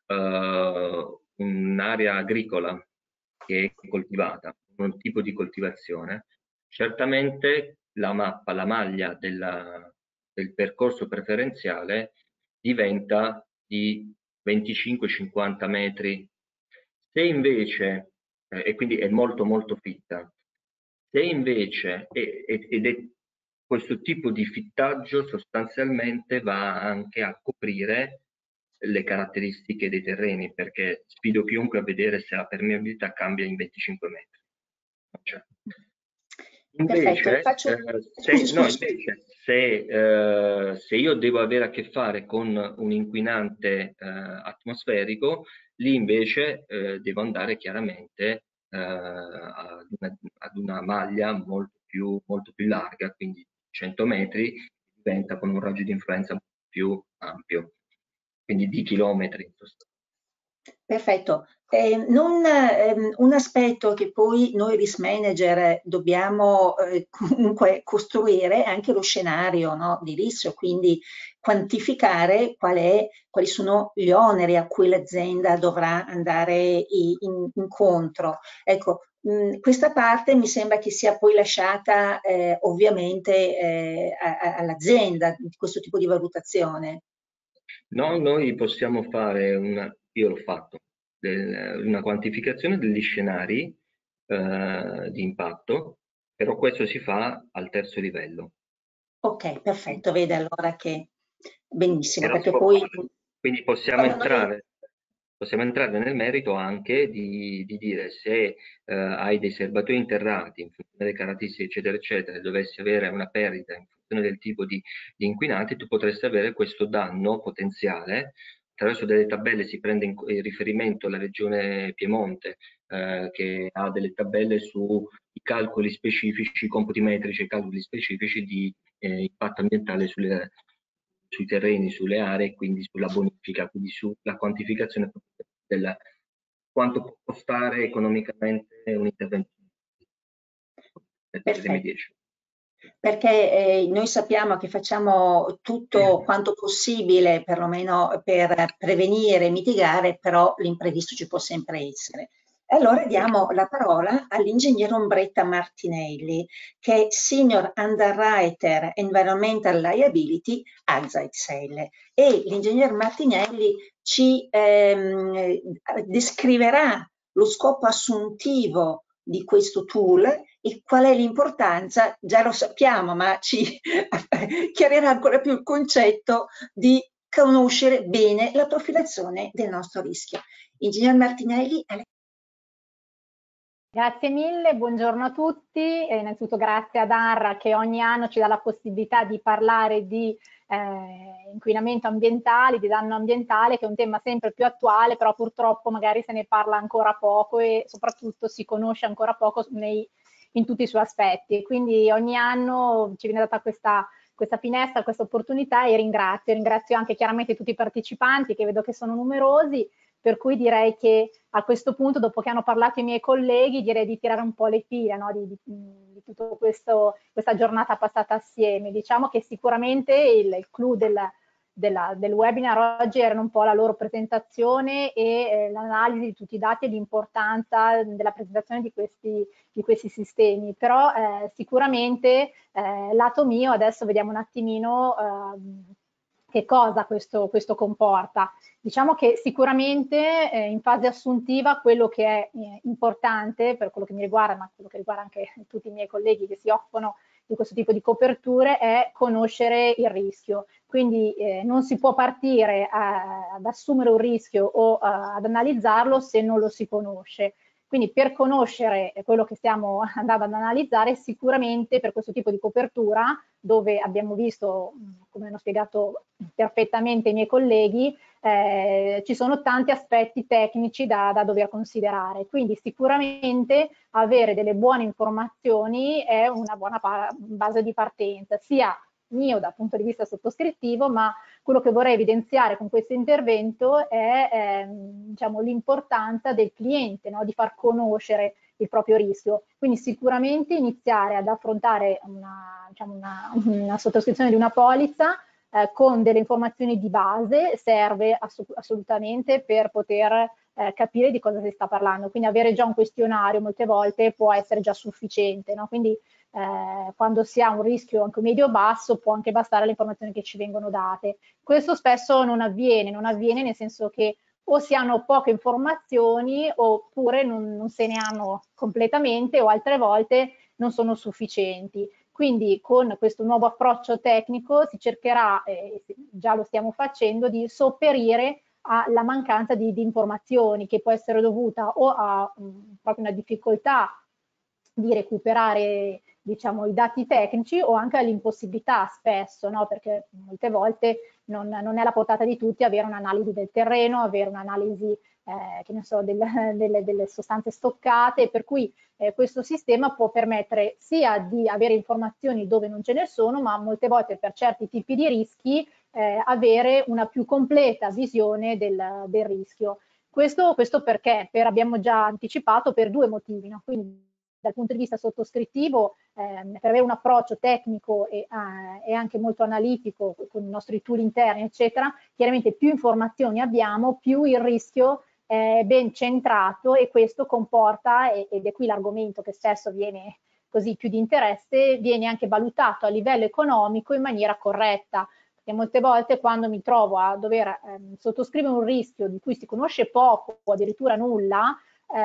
un'area agricola che è coltivata, un tipo di coltivazione, certamente la mappa, la maglia del percorso preferenziale diventa di 25-50 metri. Se invece, e quindi è molto molto fitta, se invece, ed è questo tipo di fittaggio sostanzialmente va anche a coprire le caratteristiche dei terreni, perché sfido chiunque a vedere se la permeabilità cambia in 25 metri. Cioè, invece, se io devo avere a che fare con un inquinante atmosferico, lì invece devo andare chiaramente ad una maglia molto più larga, quindi 100 metri, diventa con un raggio di influenza più ampio, quindi di chilometri in sostanza. Perfetto. Un aspetto che poi noi risk manager dobbiamo comunque costruire è anche lo scenario, no, di rischio, quindi quantificare quali sono gli oneri a cui l'azienda dovrà andare incontro. Ecco, questa parte mi sembra che sia poi lasciata ovviamente all'azienda, questo tipo di valutazione. No, noi possiamo fare io l'ho fatto, una quantificazione degli scenari di impatto, però questo si fa al terzo livello. Ok, perfetto, vede allora che benissimo, Però perché poi... quindi possiamo entrare nel merito anche di dire se hai dei serbatoi interrati in funzione delle caratteristiche eccetera eccetera, e dovessi avere una perdita in funzione del tipo di inquinanti, tu potresti avere questo danno potenziale. Attraverso delle tabelle si prende in riferimento alla regione Piemonte, che ha delle tabelle sui calcoli specifici, computi metrici e calcoli specifici di impatto ambientale sui terreni, sulle aree, quindi sulla bonifica, quindi sulla quantificazione del quanto può costare economicamente un intervento. Perfetto. Perché noi sappiamo che facciamo tutto quanto possibile, perlomeno per prevenire e mitigare, però l'imprevisto ci può sempre essere. Allora diamo la parola all'ingegnere Ombretta Martinelli, che è Senior Underwriter Environmental Liability AXA XL. E l'ingegner Martinelli ci descriverà lo scopo assuntivo di questo tool e qual è l'importanza, già lo sappiamo, ma ci chiarirà ancora più il concetto di conoscere bene la profilazione del nostro rischio. Ingegner Martinelli, a lei. Grazie mille, buongiorno a tutti e innanzitutto grazie ad ANRA che ogni anno ci dà la possibilità di parlare di inquinamento ambientale, di danno ambientale, che è un tema sempre più attuale, però purtroppo magari se ne parla ancora poco e soprattutto si conosce ancora poco in tutti i suoi aspetti. Quindi ogni anno ci viene data questa finestra, questa opportunità e ringrazio anche chiaramente tutti i partecipanti che vedo che sono numerosi. Per cui direi che a questo punto, dopo che hanno parlato i miei colleghi, direi di tirare un po' le fila, no? di tutta questa giornata passata assieme. Diciamo che sicuramente il clou del webinar oggi era un po' la loro presentazione e l'analisi di tutti i dati e l'importanza della presentazione di questi sistemi. Però sicuramente, lato mio, adesso vediamo un attimino che cosa questo comporta. Diciamo che sicuramente in fase assuntiva quello che è importante per quello che mi riguarda, ma quello che riguarda anche tutti i miei colleghi che si occupano di questo tipo di coperture, è conoscere il rischio. Quindi non si può partire ad assumere un rischio o ad analizzarlo se non lo si conosce. Quindi per conoscere quello che stiamo andando ad analizzare, sicuramente per questo tipo di copertura, dove abbiamo visto, come hanno spiegato perfettamente i miei colleghi, ci sono tanti aspetti tecnici da dover considerare. Quindi sicuramente avere delle buone informazioni è una buona base di partenza, sia mio dal punto di vista sottoscrittivo, ma quello che vorrei evidenziare con questo intervento è diciamo, l'importanza del cliente, no? Di far conoscere il proprio rischio. Quindi sicuramente iniziare ad affrontare una sottoscrizione di una polizza con delle informazioni di base serve assolutamente per poter capire di cosa si sta parlando. Quindi avere già un questionario molte volte può essere già sufficiente, no? Quindi quando si ha un rischio anche medio-basso può anche bastare le informazioni che ci vengono date. Questo spesso non avviene nel senso che o si hanno poche informazioni oppure non se ne hanno completamente o altre volte non sono sufficienti. Quindi con questo nuovo approccio tecnico si cercherà, già lo stiamo facendo, di sopperire alla mancanza di informazioni che può essere dovuta o a proprio una difficoltà di recuperare diciamo, i dati tecnici o anche all'impossibilità spesso, no? Perché molte volte non è alla portata di tutti avere un'analisi del terreno, avere un'analisi che ne so, delle sostanze stoccate, per cui questo sistema può permettere sia di avere informazioni dove non ce ne sono, ma molte volte per certi tipi di rischi avere una più completa visione del rischio. Questo perché? Abbiamo già anticipato per due motivi, no? Quindi dal punto di vista sottoscrittivo, per avere un approccio tecnico e anche molto analitico con i nostri tool interni, eccetera, chiaramente più informazioni abbiamo, più il rischio è ben centrato e questo comporta, ed è qui l'argomento che spesso viene così più di interesse, viene anche valutato a livello economico in maniera corretta. Perché molte volte quando mi trovo a dover sottoscrivere un rischio di cui si conosce poco o addirittura nulla,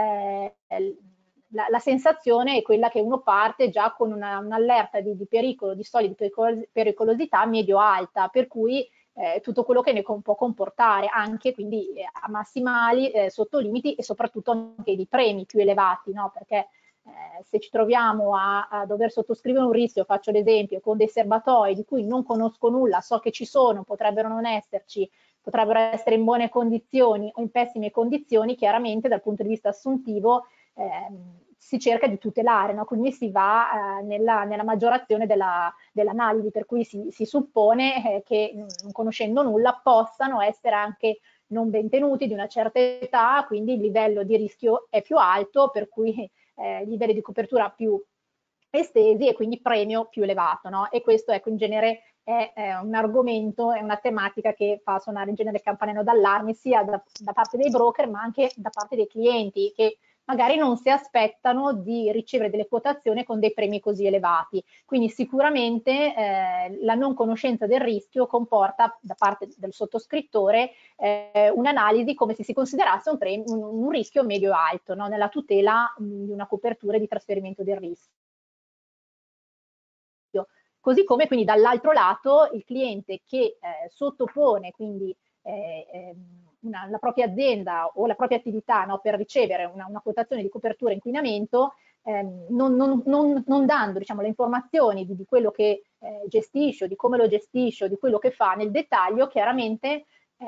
la sensazione è quella che uno parte già con un'allerta di pericolo, di solida pericolosità medio-alta, per cui tutto quello che ne può comportare, anche quindi a massimali, sotto limiti e soprattutto anche di premi più elevati, no? Perché se ci troviamo a dover sottoscrivere un rischio, faccio l'esempio, con dei serbatoi di cui non conosco nulla, so che ci sono, potrebbero non esserci, potrebbero essere in buone condizioni o in pessime condizioni, chiaramente dal punto di vista assuntivo si cerca di tutelare, no? Quindi si va nella maggiorazione dell'analisi, per cui si suppone che non conoscendo nulla possano essere anche non ben tenuti di una certa età, quindi il livello di rischio è più alto, per cui livelli di copertura più estesi e quindi premio più elevato, no? E questo ecco in genere è un argomento, è una tematica che fa suonare in genere il campanello d'allarme sia da parte dei broker ma anche da parte dei clienti che magari non si aspettano di ricevere delle quotazioni con dei premi così elevati. Quindi sicuramente la non conoscenza del rischio comporta da parte del sottoscrittore un'analisi come se si considerasse un rischio medio-alto, no? Nella tutela di una copertura e di trasferimento del rischio. Così come quindi dall'altro lato il cliente che sottopone quindi la propria azienda o la propria attività, no, per ricevere una quotazione di copertura inquinamento, non dando diciamo, le informazioni di quello che gestisce, di come lo gestisce, di quello che fa nel dettaglio, chiaramente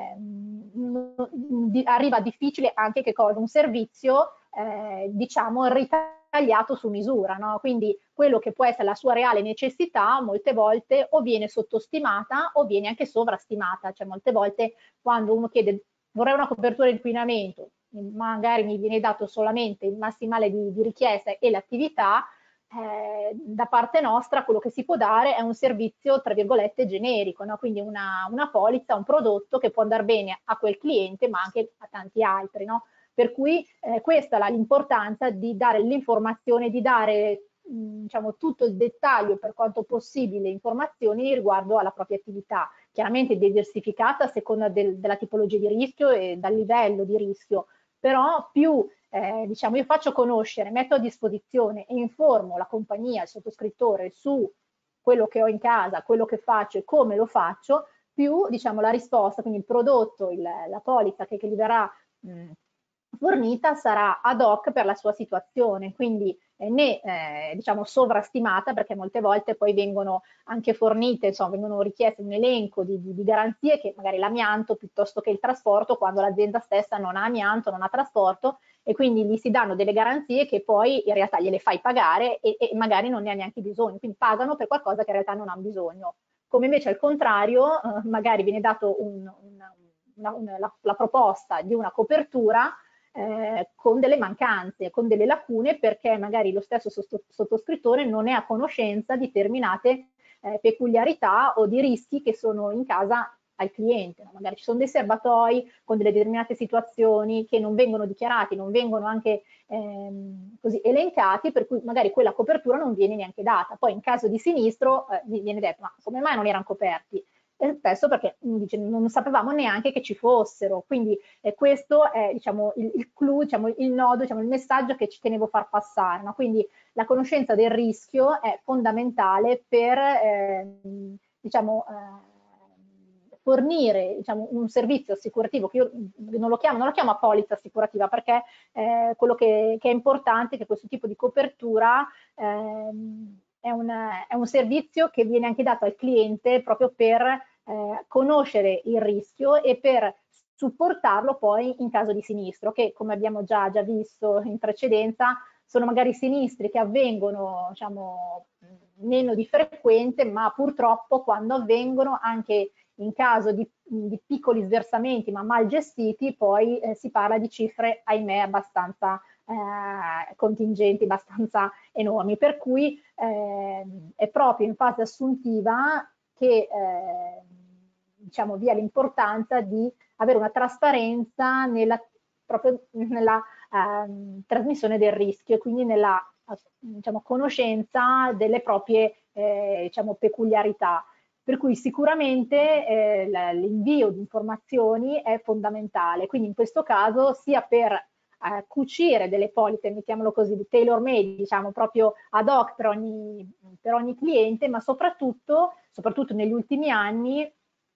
arriva difficile anche che cosa? Un servizio diciamo ritagliato su misura, no? Quindi quello che può essere la sua reale necessità molte volte o viene sottostimata o viene anche sovrastimata, cioè molte volte quando uno chiede vorrei una copertura di inquinamento, magari mi viene dato solamente il massimale di richiesta e l'attività, da parte nostra quello che si può dare è un servizio tra virgolette generico, no? Quindi una polizza, un prodotto che può andare bene a quel cliente ma anche a tanti altri, no? Per cui questa è l'importanza di dare l'informazione, di dare diciamo, tutto il dettaglio per quanto possibile informazioni riguardo alla propria attività, chiaramente diversificata a seconda della tipologia di rischio e dal livello di rischio, però più diciamo, io faccio conoscere, metto a disposizione e informo la compagnia, il sottoscrittore su quello che ho in casa, quello che faccio e come lo faccio, più diciamo, la risposta, quindi il prodotto, la polizza che gli verrà fornita sarà ad hoc per la sua situazione, quindi né diciamo sovrastimata, perché molte volte poi vengono anche fornite, insomma, vengono richieste un elenco di garanzie che magari l'amianto piuttosto che il trasporto, quando l'azienda stessa non ha amianto, non ha trasporto, e quindi gli si danno delle garanzie che poi in realtà gliele fai pagare e magari non ne ha neanche bisogno, quindi pagano per qualcosa che in realtà non hanno bisogno. come invece al contrario magari viene dato la proposta di una copertura con delle mancanze, con delle lacune, perché magari lo stesso sottoscrittore non è a conoscenza di determinate peculiarità o di rischi che sono in casa al cliente. Magari ci sono dei serbatoi con delle determinate situazioni che non vengono dichiarati, non vengono anche così elencati, per cui magari quella copertura non viene neanche data. Poi in caso di sinistro viene detto: ma come mai non erano coperti? Spesso perché dice, non sapevamo neanche che ci fossero. Quindi questo è, diciamo, il clou, diciamo, il nodo, diciamo, il messaggio che ci tenevo a far passare, no? Quindi la conoscenza del rischio è fondamentale per diciamo, fornire, diciamo, un servizio assicurativo, che io non lo chiamo polizza assicurativa, perché quello che è importante è che questo tipo di copertura è un servizio che viene anche dato al cliente proprio per conoscere il rischio e per supportarlo poi in caso di sinistro, che come abbiamo già visto in precedenza sono magari sinistri che avvengono, diciamo, meno di frequente, ma purtroppo quando avvengono, anche in caso di piccoli sversamenti ma mal gestiti, poi si parla di cifre, ahimè, abbastanza contingenti, abbastanza enormi, per cui è proprio in fase assuntiva che diciamo, vi è l'importanza di avere una trasparenza proprio nella trasmissione del rischio e quindi nella diciamo, conoscenza delle proprie diciamo, peculiarità. Per cui sicuramente l'invio di informazioni è fondamentale, quindi in questo caso sia per cucire delle polizze, mettiamolo così, di tailor made, diciamo proprio ad hoc per ogni cliente, ma soprattutto negli ultimi anni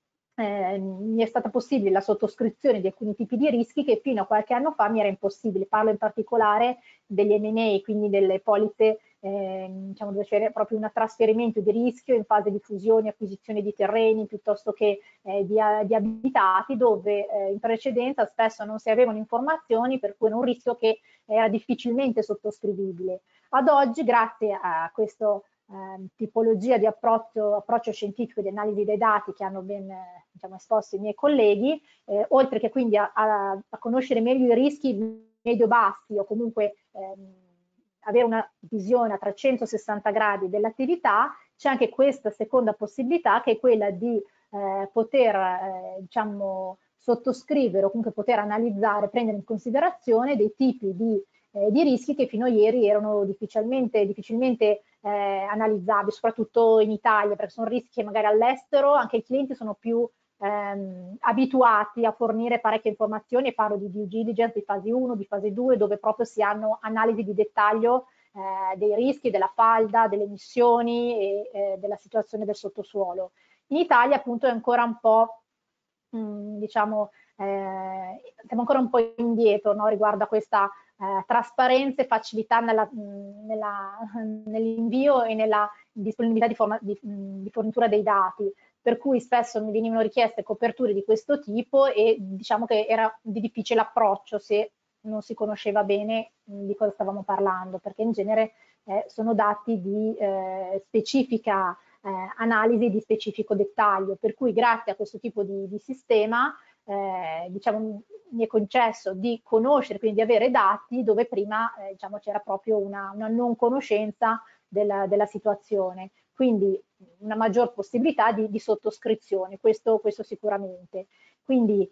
mi è stata possibile la sottoscrizione di alcuni tipi di rischi che fino a qualche anno fa mi era impossibile. Parlo in particolare degli M&A, quindi delle polizze diciamo, dove c'era proprio un trasferimento di rischio in fase di fusione, acquisizione di terreni piuttosto che di abitati, dove in precedenza spesso non si avevano informazioni, per cui era un rischio che era difficilmente sottoscrivibile. Ad oggi, grazie a questo tipologia di approccio scientifico di analisi dei dati che hanno ben diciamo, esposto i miei colleghi, oltre che quindi a conoscere meglio i rischi medio-bassi o comunque avere una visione a 360 gradi dell'attività, c'è anche questa seconda possibilità, che è quella di poter diciamo, sottoscrivere o comunque poter analizzare, prendere in considerazione dei tipi di rischi che fino a ieri erano difficilmente analizzabili, soprattutto in Italia, perché sono rischi che magari all'estero anche i clienti sono più abituati a fornire parecchie informazioni, e parlo di due diligence di fase 1, di fase 2, dove proprio si hanno analisi di dettaglio dei rischi, della falda, delle emissioni e della situazione del sottosuolo. In Italia appunto è ancora un po' diciamo siamo ancora un po' indietro, no, riguardo a questa trasparenza e facilità nell'invio e nella disponibilità di fornitura dei dati, per cui spesso mi venivano richieste coperture di questo tipo e diciamo che era di difficile approccio se non si conosceva bene di cosa stavamo parlando, perché in genere sono dati di specifica analisi, di specifico dettaglio, per cui grazie a questo tipo di sistema diciamo, mi è concesso di conoscere, quindi di avere dati dove prima diciamo, c'era proprio una non conoscenza della situazione, quindi una maggior possibilità di sottoscrizione, questo sicuramente. Quindi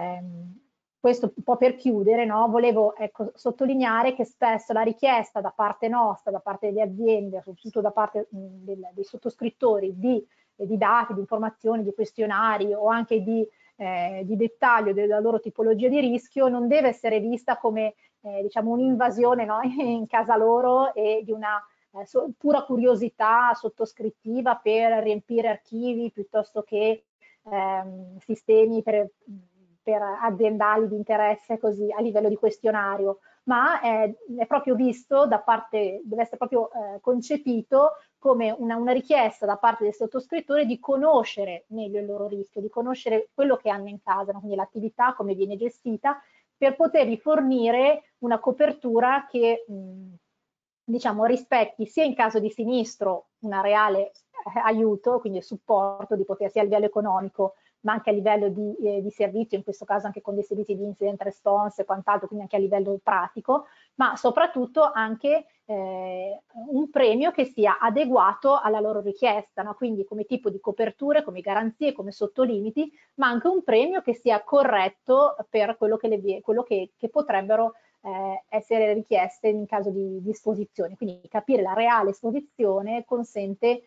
questo un po' per chiudere, no? Volevo sottolineare che spesso la richiesta da parte nostra, da parte delle aziende, soprattutto da parte dei sottoscrittori di dati, di informazioni, di questionari o anche di dettaglio della loro tipologia di rischio, non deve essere vista come diciamo un'invasione, no? in casa loro e di una pura curiosità sottoscrittiva per riempire archivi piuttosto che sistemi per aziendali di interesse così a livello di questionario, ma è proprio visto deve essere proprio concepito come una richiesta da parte del sottoscrittore di conoscere meglio il loro rischio, di conoscere quello che hanno in casa, no? Quindi l'attività, come viene gestita, per potergli fornire una copertura che diciamo rispecchi sia in caso di sinistro una reale aiuto, quindi supporto di poter sia a livello economico ma anche a livello di servizio, in questo caso anche con dei servizi di incident response e quant'altro, quindi anche a livello pratico, ma soprattutto anche un premio che sia adeguato alla loro richiesta, no? Quindi come tipo di coperture, come garanzie, come sottolimiti, ma anche un premio che sia corretto per quello che potrebbero essere richieste in caso di esposizione. Quindi capire la reale esposizione consente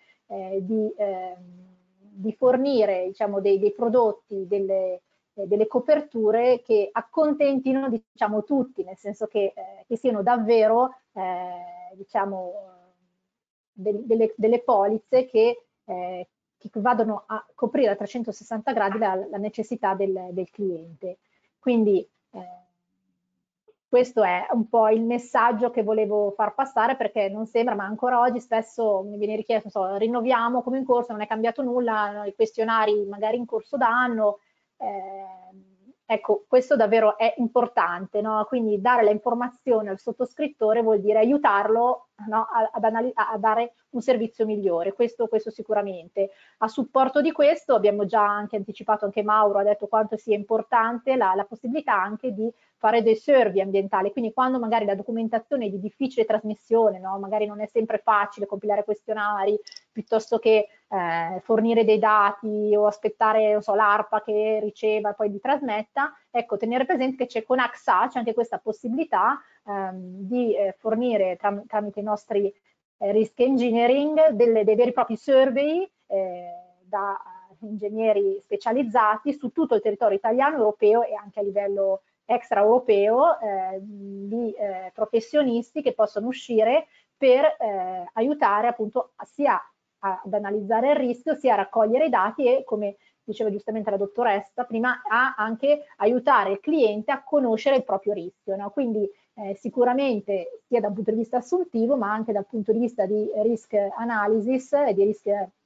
di fornire, diciamo, dei prodotti, delle coperture che accontentino, diciamo, tutti, nel senso che siano davvero diciamo, delle polizze che vadano a coprire a 360 gradi la necessità del cliente. Quindi questo è un po' il messaggio che volevo far passare, perché non sembra, ma ancora oggi spesso mi viene richiesto, so, rinnoviamo come in corso, non è cambiato nulla, i questionari magari in corso d'anno. Ecco, questo davvero è importante, no? Quindi dare l'informazione al sottoscrittore vuol dire aiutarlo, no? a dare un servizio migliore, questo sicuramente. A supporto di questo abbiamo già anche anticipato, anche Mauro ha detto quanto sia importante la possibilità anche di fare dei survey ambientali, quindi quando magari la documentazione è di difficile trasmissione, no? Magari non è sempre facile compilare questionari, piuttosto che fornire dei dati o aspettare, non so, l'ARPA che riceva e poi li trasmetta, ecco, tenere presente che c'è con AXA, c'è anche questa possibilità di fornire tramite i nostri risk engineering dei veri e propri survey da ingegneri specializzati su tutto il territorio italiano, europeo e anche a livello extraeuropeo di professionisti che possono uscire per aiutare appunto sia ad analizzare il rischio, sia a raccogliere i dati e, come diceva giustamente la dottoressa prima, a anche aiutare il cliente a conoscere il proprio rischio, no? Quindi sicuramente sia dal punto di vista assuntivo ma anche dal punto di vista di risk analysis e di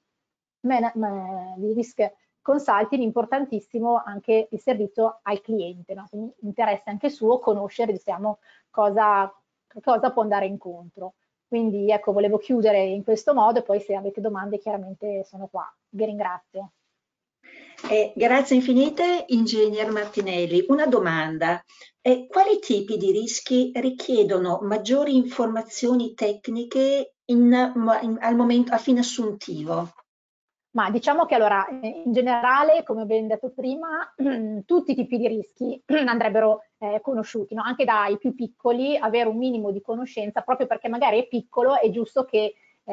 risk consulting, importantissimo anche il servizio al cliente, no? Quindi interesse anche suo conoscere, diciamo, cosa può andare incontro. Quindi ecco, volevo chiudere in questo modo e poi se avete domande chiaramente sono qua. Vi ringrazio. Grazie infinite, Ingegner Martinelli. Una domanda. Quali tipi di rischi richiedono maggiori informazioni tecniche al momento a fine assuntivo? Ma diciamo che allora, in generale, come abbiamo detto prima, tutti i tipi di rischi andrebbero conosciuti, no? Anche dai più piccoli, avere un minimo di conoscenza, proprio perché magari è piccolo, è giusto che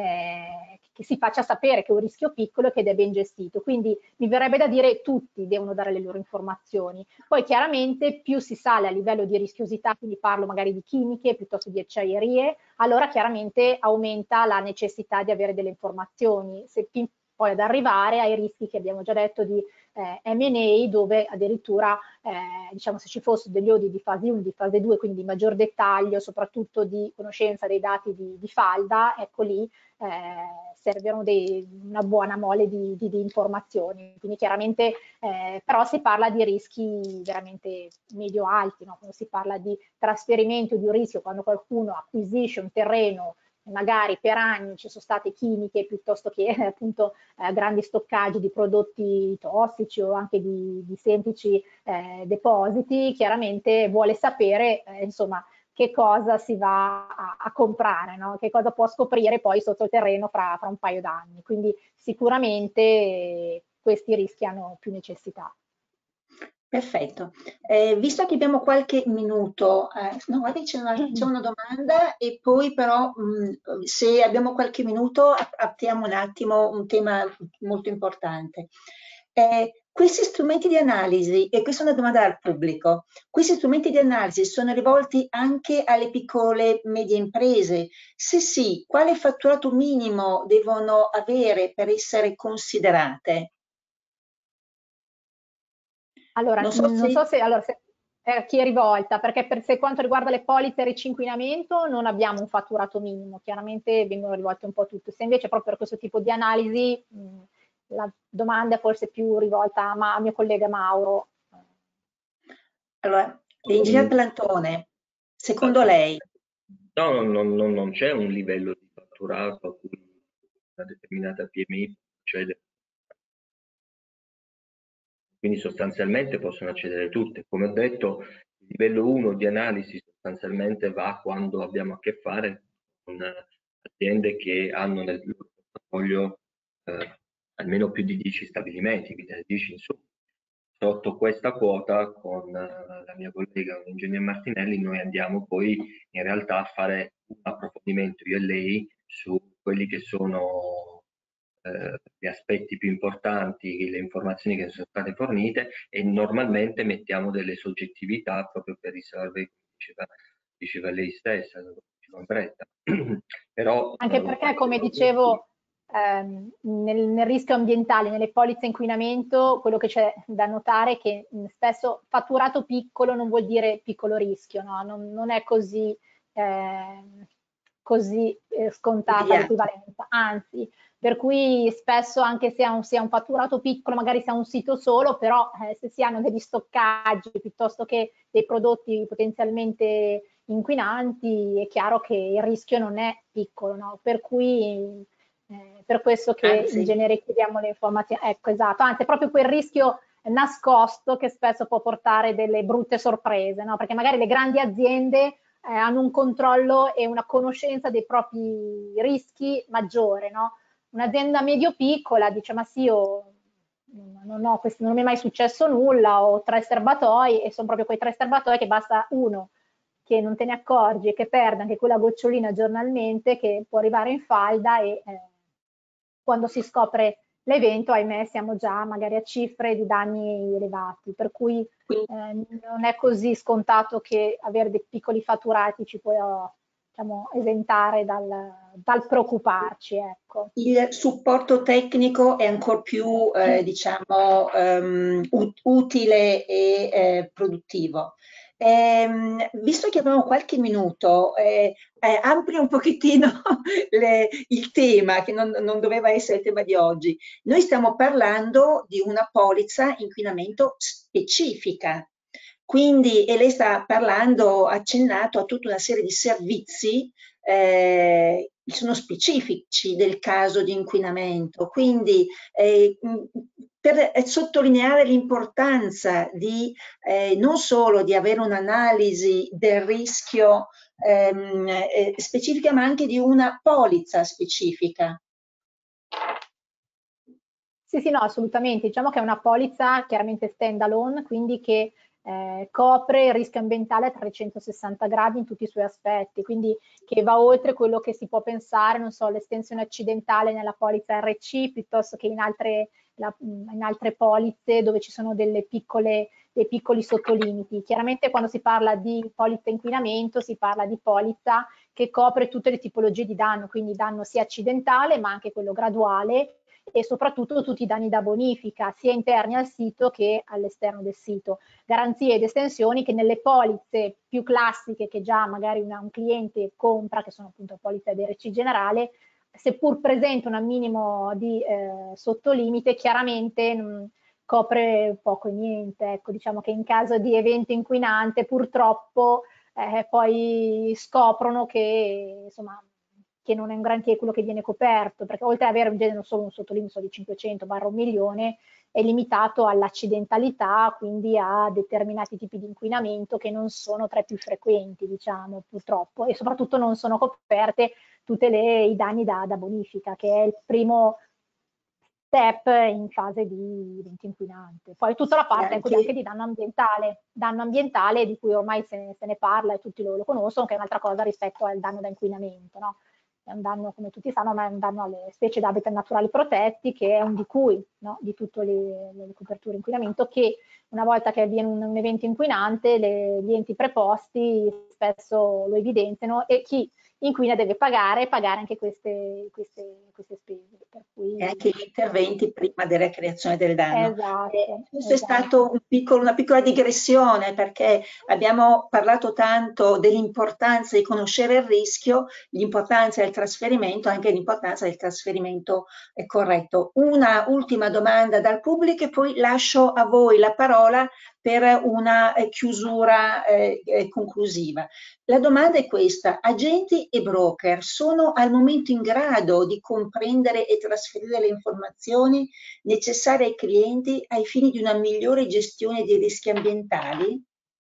si faccia sapere che è un rischio piccolo e che è ben gestito. Quindi mi verrebbe da dire tutti devono dare le loro informazioni. Poi chiaramente più si sale a livello di rischiosità, quindi parlo magari di chimiche piuttosto di acciaierie, allora chiaramente aumenta la necessità di avere delle informazioni. Poi ad arrivare ai rischi che abbiamo già detto di M&A, dove addirittura diciamo, se ci fossero degli audit di fase 1, di fase 2, quindi di maggior dettaglio, soprattutto di conoscenza dei dati di falda, ecco lì servono una buona mole di informazioni. Quindi chiaramente però si parla di rischi veramente medio-alti, no? Quando si parla di trasferimento di un rischio, quando qualcuno acquisisce un terreno, magari per anni ci sono state chimiche piuttosto che appunto grandi stoccaggi di prodotti tossici o anche di semplici depositi, chiaramente vuole sapere insomma che cosa si va a comprare, no? Che cosa può scoprire poi sotto il terreno fra un paio d'anni. Quindi sicuramente questi rischi hanno più necessità. Perfetto. Visto che abbiamo qualche minuto, no, guarda, c'è una domanda e poi però se abbiamo qualche minuto apriamo un attimo un tema molto importante. Questi strumenti di analisi, e questa è una domanda al pubblico, questi strumenti di analisi sono rivolti anche alle piccole e medie imprese? Se sì, quale fatturato minimo devono avere per essere considerate? Allora, non so se chi è rivolta, perché per quanto riguarda le polizze a riciclinamento non abbiamo un fatturato minimo, chiaramente vengono rivolte un po' tutte. Se invece proprio per questo tipo di analisi la domanda è forse più rivolta a mio collega Mauro. Allora, l'ingegner Plantone, secondo lei? No, non c'è un livello di fatturato a cui una determinata PMI può accedere. Quindi sostanzialmente possono accedere tutte. Come ho detto, il livello 1 di analisi sostanzialmente va quando abbiamo a che fare con aziende che hanno nel loro portafoglio almeno più di 10 stabilimenti, quindi 10 in su. Sotto questa quota, con la mia collega, l'ingegner Martinelli, noi andiamo poi in realtà a fare un approfondimento io e lei su quelli che sono gli aspetti più importanti, le informazioni che sono state fornite, e normalmente mettiamo delle soggettività proprio per risolvere, come diceva lei stessa, Però, anche perché, come dicevo, nel rischio ambientale, nelle polizze inquinamento, quello che c'è da notare è che spesso fatturato piccolo non vuol dire piccolo rischio, no? Non è così, scontata l'equivalenza, anzi, per cui spesso anche se sia un fatturato piccolo, magari sia un sito solo, però se si hanno degli stoccaggi piuttosto che dei prodotti potenzialmente inquinanti, è chiaro che il rischio non è piccolo, no? Per cui per questo che in genere chiediamo le informazioni. Ecco, esatto, anzi è proprio quel rischio nascosto che spesso può portare delle brutte sorprese, no? Perché magari le grandi aziende hanno un controllo e una conoscenza dei propri rischi maggiore, no? Un'azienda medio-piccola dice ma sì, io non mi è mai successo nulla, ho 3 serbatoi e sono proprio quei 3 serbatoi che basta uno che non te ne accorgi e che perde anche quella gocciolina giornalmente che può arrivare in falda e quando si scopre l'evento, ahimè, siamo già magari a cifre di danni elevati, per cui non è così scontato che avere dei piccoli fatturati ci può, diciamo, esentare dal preoccuparci. Ecco. Il supporto tecnico è ancora più diciamo, utile e produttivo. Visto che abbiamo qualche minuto, amplia un pochettino il tema, che non doveva essere il tema di oggi. Noi stiamo parlando di una polizza inquinamento specifica. Quindi, e lei sta parlando, accennato a tutta una serie di servizi sono specifici del caso di inquinamento, quindi per sottolineare l'importanza di non solo di avere un'analisi del rischio specifica, ma anche di una polizza specifica. Sì, sì, no, assolutamente. Diciamo che è una polizza chiaramente stand alone, quindi che copre il rischio ambientale a 360 gradi in tutti i suoi aspetti, quindi che va oltre quello che si può pensare, non so, l'estensione accidentale nella polizza RC piuttosto che in altre polizze dove ci sono dei piccoli sottolimiti. Chiaramente quando si parla di polizza inquinamento si parla di polizza che copre tutte le tipologie di danno, quindi danno sia accidentale ma anche quello graduale e soprattutto tutti i danni da bonifica, sia interni al sito che all'esterno del sito. Garanzie ed estensioni che nelle polizze più classiche che già magari un cliente compra, che sono appunto polizze DRC generale, seppur presente un minimo di sottolimite, chiaramente copre poco e niente. Ecco, diciamo che in caso di evento inquinante purtroppo poi scoprono che insomma che non è un granché quello che viene coperto, perché oltre ad avere in genere solo un sottolimite di 500/1 milione, è limitato all'accidentalità, quindi a determinati tipi di inquinamento che non sono tra i più frequenti, diciamo, purtroppo, e soprattutto non sono coperte tutti i danni da bonifica, che è il primo step in fase di evento inquinante. Poi tutta la parte anche di danno ambientale di cui ormai se ne parla e tutti lo conoscono, che è un'altra cosa rispetto al danno da inquinamento, no? È un danno, come tutti sanno, ma è un danno alle specie d'habitat naturali protetti, che è un di cui, no? Di tutte le coperture inquinamento, che una volta che avviene un evento inquinante, gli enti preposti spesso lo evidenziano e chi inquina deve pagare anche queste spese. Per E anche gli interventi prima della creazione del danno. Esatto, Questo è esatto. stato una piccola digressione, perché abbiamo parlato tanto dell'importanza di conoscere il rischio, l'importanza del trasferimento, anche l'importanza del trasferimento corretto. Una ultima domanda dal pubblico e poi lascio a voi la parola per una chiusura conclusiva. La domanda è questa: agenti e broker sono al momento in grado di comprendere e trasferire le informazioni necessarie ai clienti ai fini di una migliore gestione dei rischi ambientali?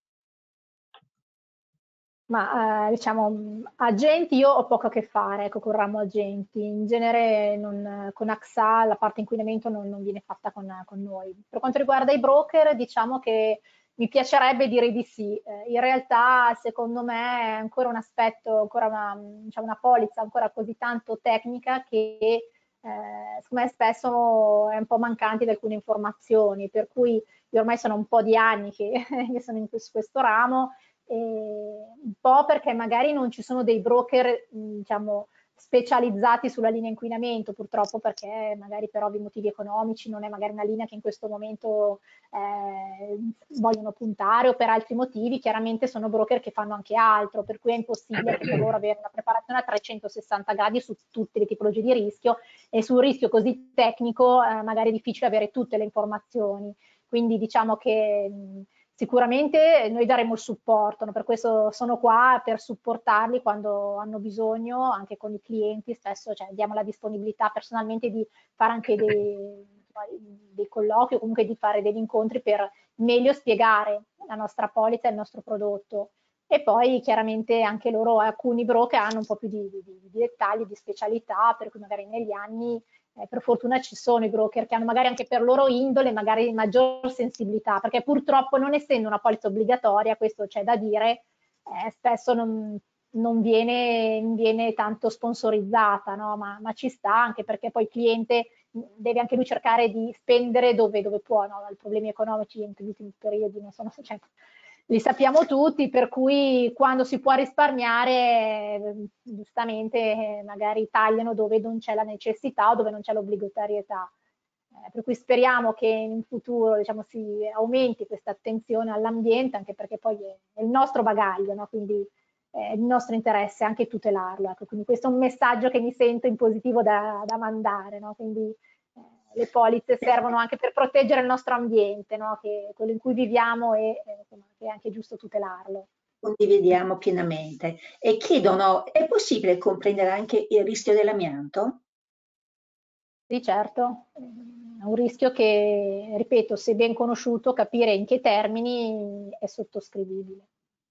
Ma diciamo, agenti, io ho poco a che fare, ecco, col ramo agenti. In genere con AXA la parte inquinamento non viene fatta con noi. Per quanto riguarda i broker, diciamo che mi piacerebbe dire di sì. In realtà, secondo me, è ancora un aspetto, ancora una polizza ancora così tanto tecnica che secondo me spesso è un po' mancanti di alcune informazioni, per cui io ormai sono un po' di anni che sono in questo ramo, un po' perché magari non ci sono dei broker, diciamo, specializzati sulla linea inquinamento, purtroppo, perché magari per ovvi motivi economici non è magari una linea che in questo momento vogliono puntare, o per altri motivi chiaramente sono broker che fanno anche altro, per cui è impossibile anche per loro avere una preparazione a 360 gradi su tutte le tipologie di rischio, e su un rischio così tecnico magari è difficile avere tutte le informazioni. Quindi diciamo che sicuramente noi daremo il supporto, no? Per questo sono qua, per supportarli quando hanno bisogno, anche con i clienti. Spesso diamo la disponibilità personalmente di fare anche dei colloqui, o comunque di fare degli incontri per meglio spiegare la nostra polizza e il nostro prodotto. E poi chiaramente anche loro, alcuni broker hanno un po' più di dettagli, di specialità, per cui magari negli anni per fortuna ci sono i broker che hanno magari anche per loro indole magari maggior sensibilità, perché purtroppo, non essendo una polizza obbligatoria, questo c'è da dire, spesso non viene tanto sponsorizzata, no? Ma ci sta, anche perché poi il cliente deve anche lui cercare di spendere dove può, no? I problemi economici in tutti i periodi non sono, li sappiamo tutti, per cui quando si può risparmiare, giustamente magari tagliano dove non c'è la necessità o dove non c'è l'obbligatorietà. Per cui speriamo che in futuro, diciamo, si aumenti questa attenzione all'ambiente, anche perché poi è il nostro bagaglio, no? Quindi è il nostro interesse anche tutelarlo. Ecco. Quindi questo è un messaggio che mi sento in positivo da mandare, no? Quindi le polizze servono anche per proteggere il nostro ambiente, no? Che quello in cui viviamo, e che è anche giusto tutelarlo. Condividiamo pienamente. E chiedono: è possibile comprendere anche il rischio dell'amianto? Sì, certo, è un rischio che, ripeto, se ben conosciuto, capire in che termini è sottoscrivibile.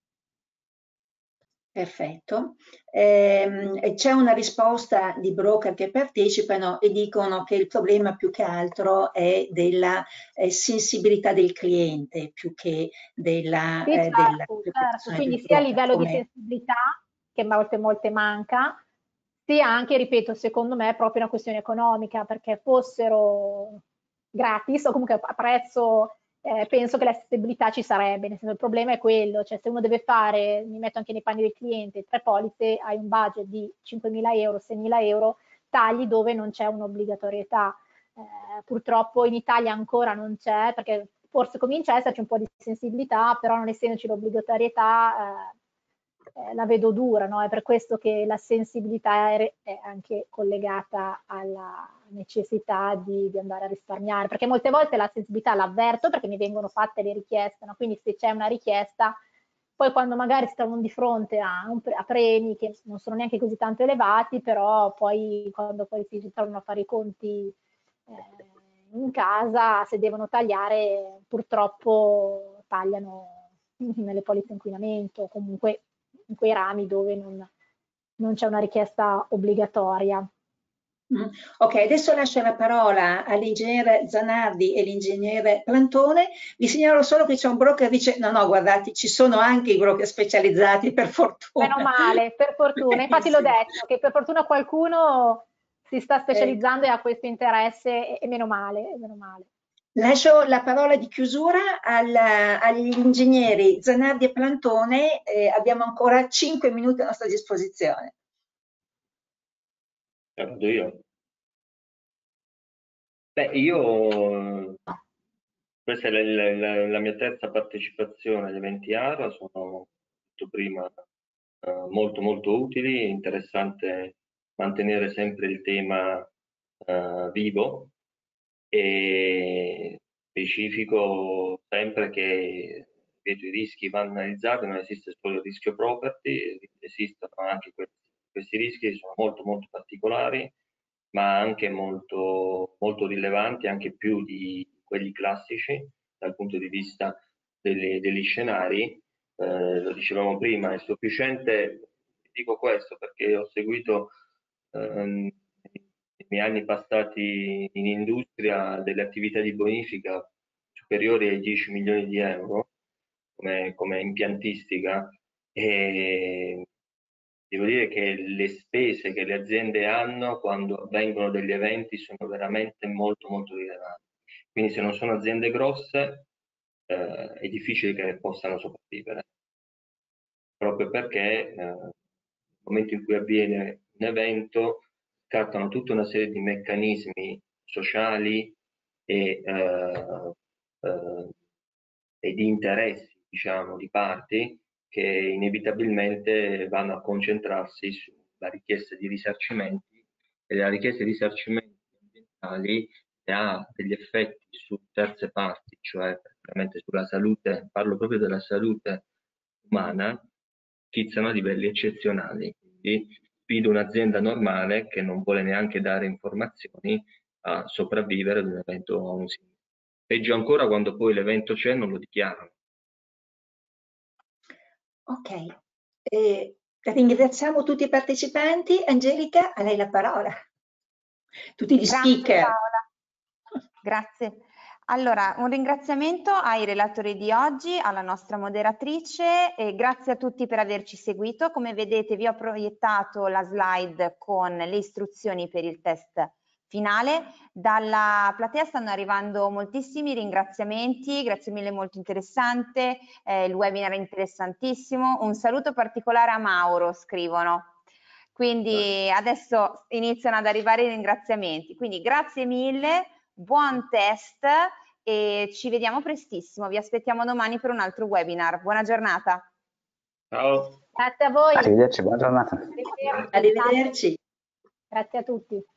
Perfetto. C'è una risposta di broker che partecipano e dicono che il problema più che altro è della sensibilità del cliente, più che della, Sì, della certo, reputazione del quindi sia a broker. livello di sensibilità, che molte manca, sia anche, ripeto, secondo me è proprio una questione economica, perché fossero gratis o comunque a prezzo, penso che la sensibilità ci sarebbe, nel senso, il problema è quello, cioè se uno deve fare, mi metto anche nei panni del cliente, 3 polizze, hai un budget di 5.000 euro, 6.000 euro, tagli dove non c'è un'obbligatorietà. Purtroppo in Italia ancora non c'è, perché forse comincia a esserci un po' di sensibilità, però non essendoci l'obbligatorietà la vedo dura, no? È per questo che la sensibilità è anche collegata alla necessità di andare a risparmiare, perché molte volte la sensibilità l'avverto perché mi vengono fatte le richieste, no? Quindi se c'è una richiesta, poi quando magari si trovano di fronte a premi che non sono neanche così tanto elevati, però poi quando poi si trovano a fare i conti in casa, se devono tagliare, purtroppo tagliano nelle polizze inquinamento, comunque in quei rami dove non c'è una richiesta obbligatoria. Ok, adesso lascio la parola all'ingegnere Zanardi e l'ingegnere Plantone. Vi segnalo solo che c'è un broker che dice: no, guardate, ci sono anche i broker specializzati, per fortuna. Meno male, per fortuna. Infatti l'ho detto, che per fortuna qualcuno si sta specializzando e ha questo interesse, e meno male, meno male. Lascio la parola di chiusura agli ingegneri Zanardi e Plantone. Abbiamo ancora 5 minuti a nostra disposizione. Vado io. Beh, questa è la mia terza partecipazione agli eventi ARA, sono detto prima molto molto utili, interessante mantenere sempre il tema vivo e specifico sempre che i rischi vanno analizzati, non esiste solo il rischio property, esistono anche questi rischi, sono molto molto particolari, ma anche molto, molto rilevanti, anche più di quelli classici dal punto di vista degli scenari. Lo dicevamo prima, è sufficiente, dico questo perché ho seguito nei miei anni passati in industria delle attività di bonifica superiori ai 10 milioni di euro come impiantistica e devo dire che le spese che le aziende hanno quando avvengono degli eventi sono veramente molto molto rilevanti. Quindi se non sono aziende grosse è difficile che possano sopravvivere, proprio perché nel momento in cui avviene un evento scattano tutta una serie di meccanismi sociali e di interessi, diciamo, di parti che inevitabilmente vanno a concentrarsi sulla richiesta di risarcimenti e la richiesta di risarcimenti ambientali ha degli effetti su terze parti, cioè praticamente sulla salute, parlo proprio della salute umana, schizzano a livelli eccezionali. Quindi sfido un'azienda normale che non vuole neanche dare informazioni a sopravvivere ad un evento o a un sinistro. Peggio ancora quando poi l'evento c'è e non lo dichiarano. Ok, ringraziamo tutti i partecipanti. Angelica, a lei la parola. Tutti gli speaker. Paola. Grazie. Allora, un ringraziamento ai relatori di oggi, alla nostra moderatrice e grazie a tutti per averci seguito. Come vedete vi ho proiettato la slide con le istruzioni per il test finale. Dalla platea stanno arrivando moltissimi ringraziamenti, grazie mille, molto interessante, il webinar è interessantissimo. Un saluto particolare a Mauro, scrivono. Quindi adesso iniziano ad arrivare i ringraziamenti. Quindi grazie mille. Buon test e ci vediamo prestissimo. Vi aspettiamo domani per un altro webinar. Buona giornata. Ciao. Grazie a voi. Arrivederci, buona giornata. Arrivederci. Grazie a tutti.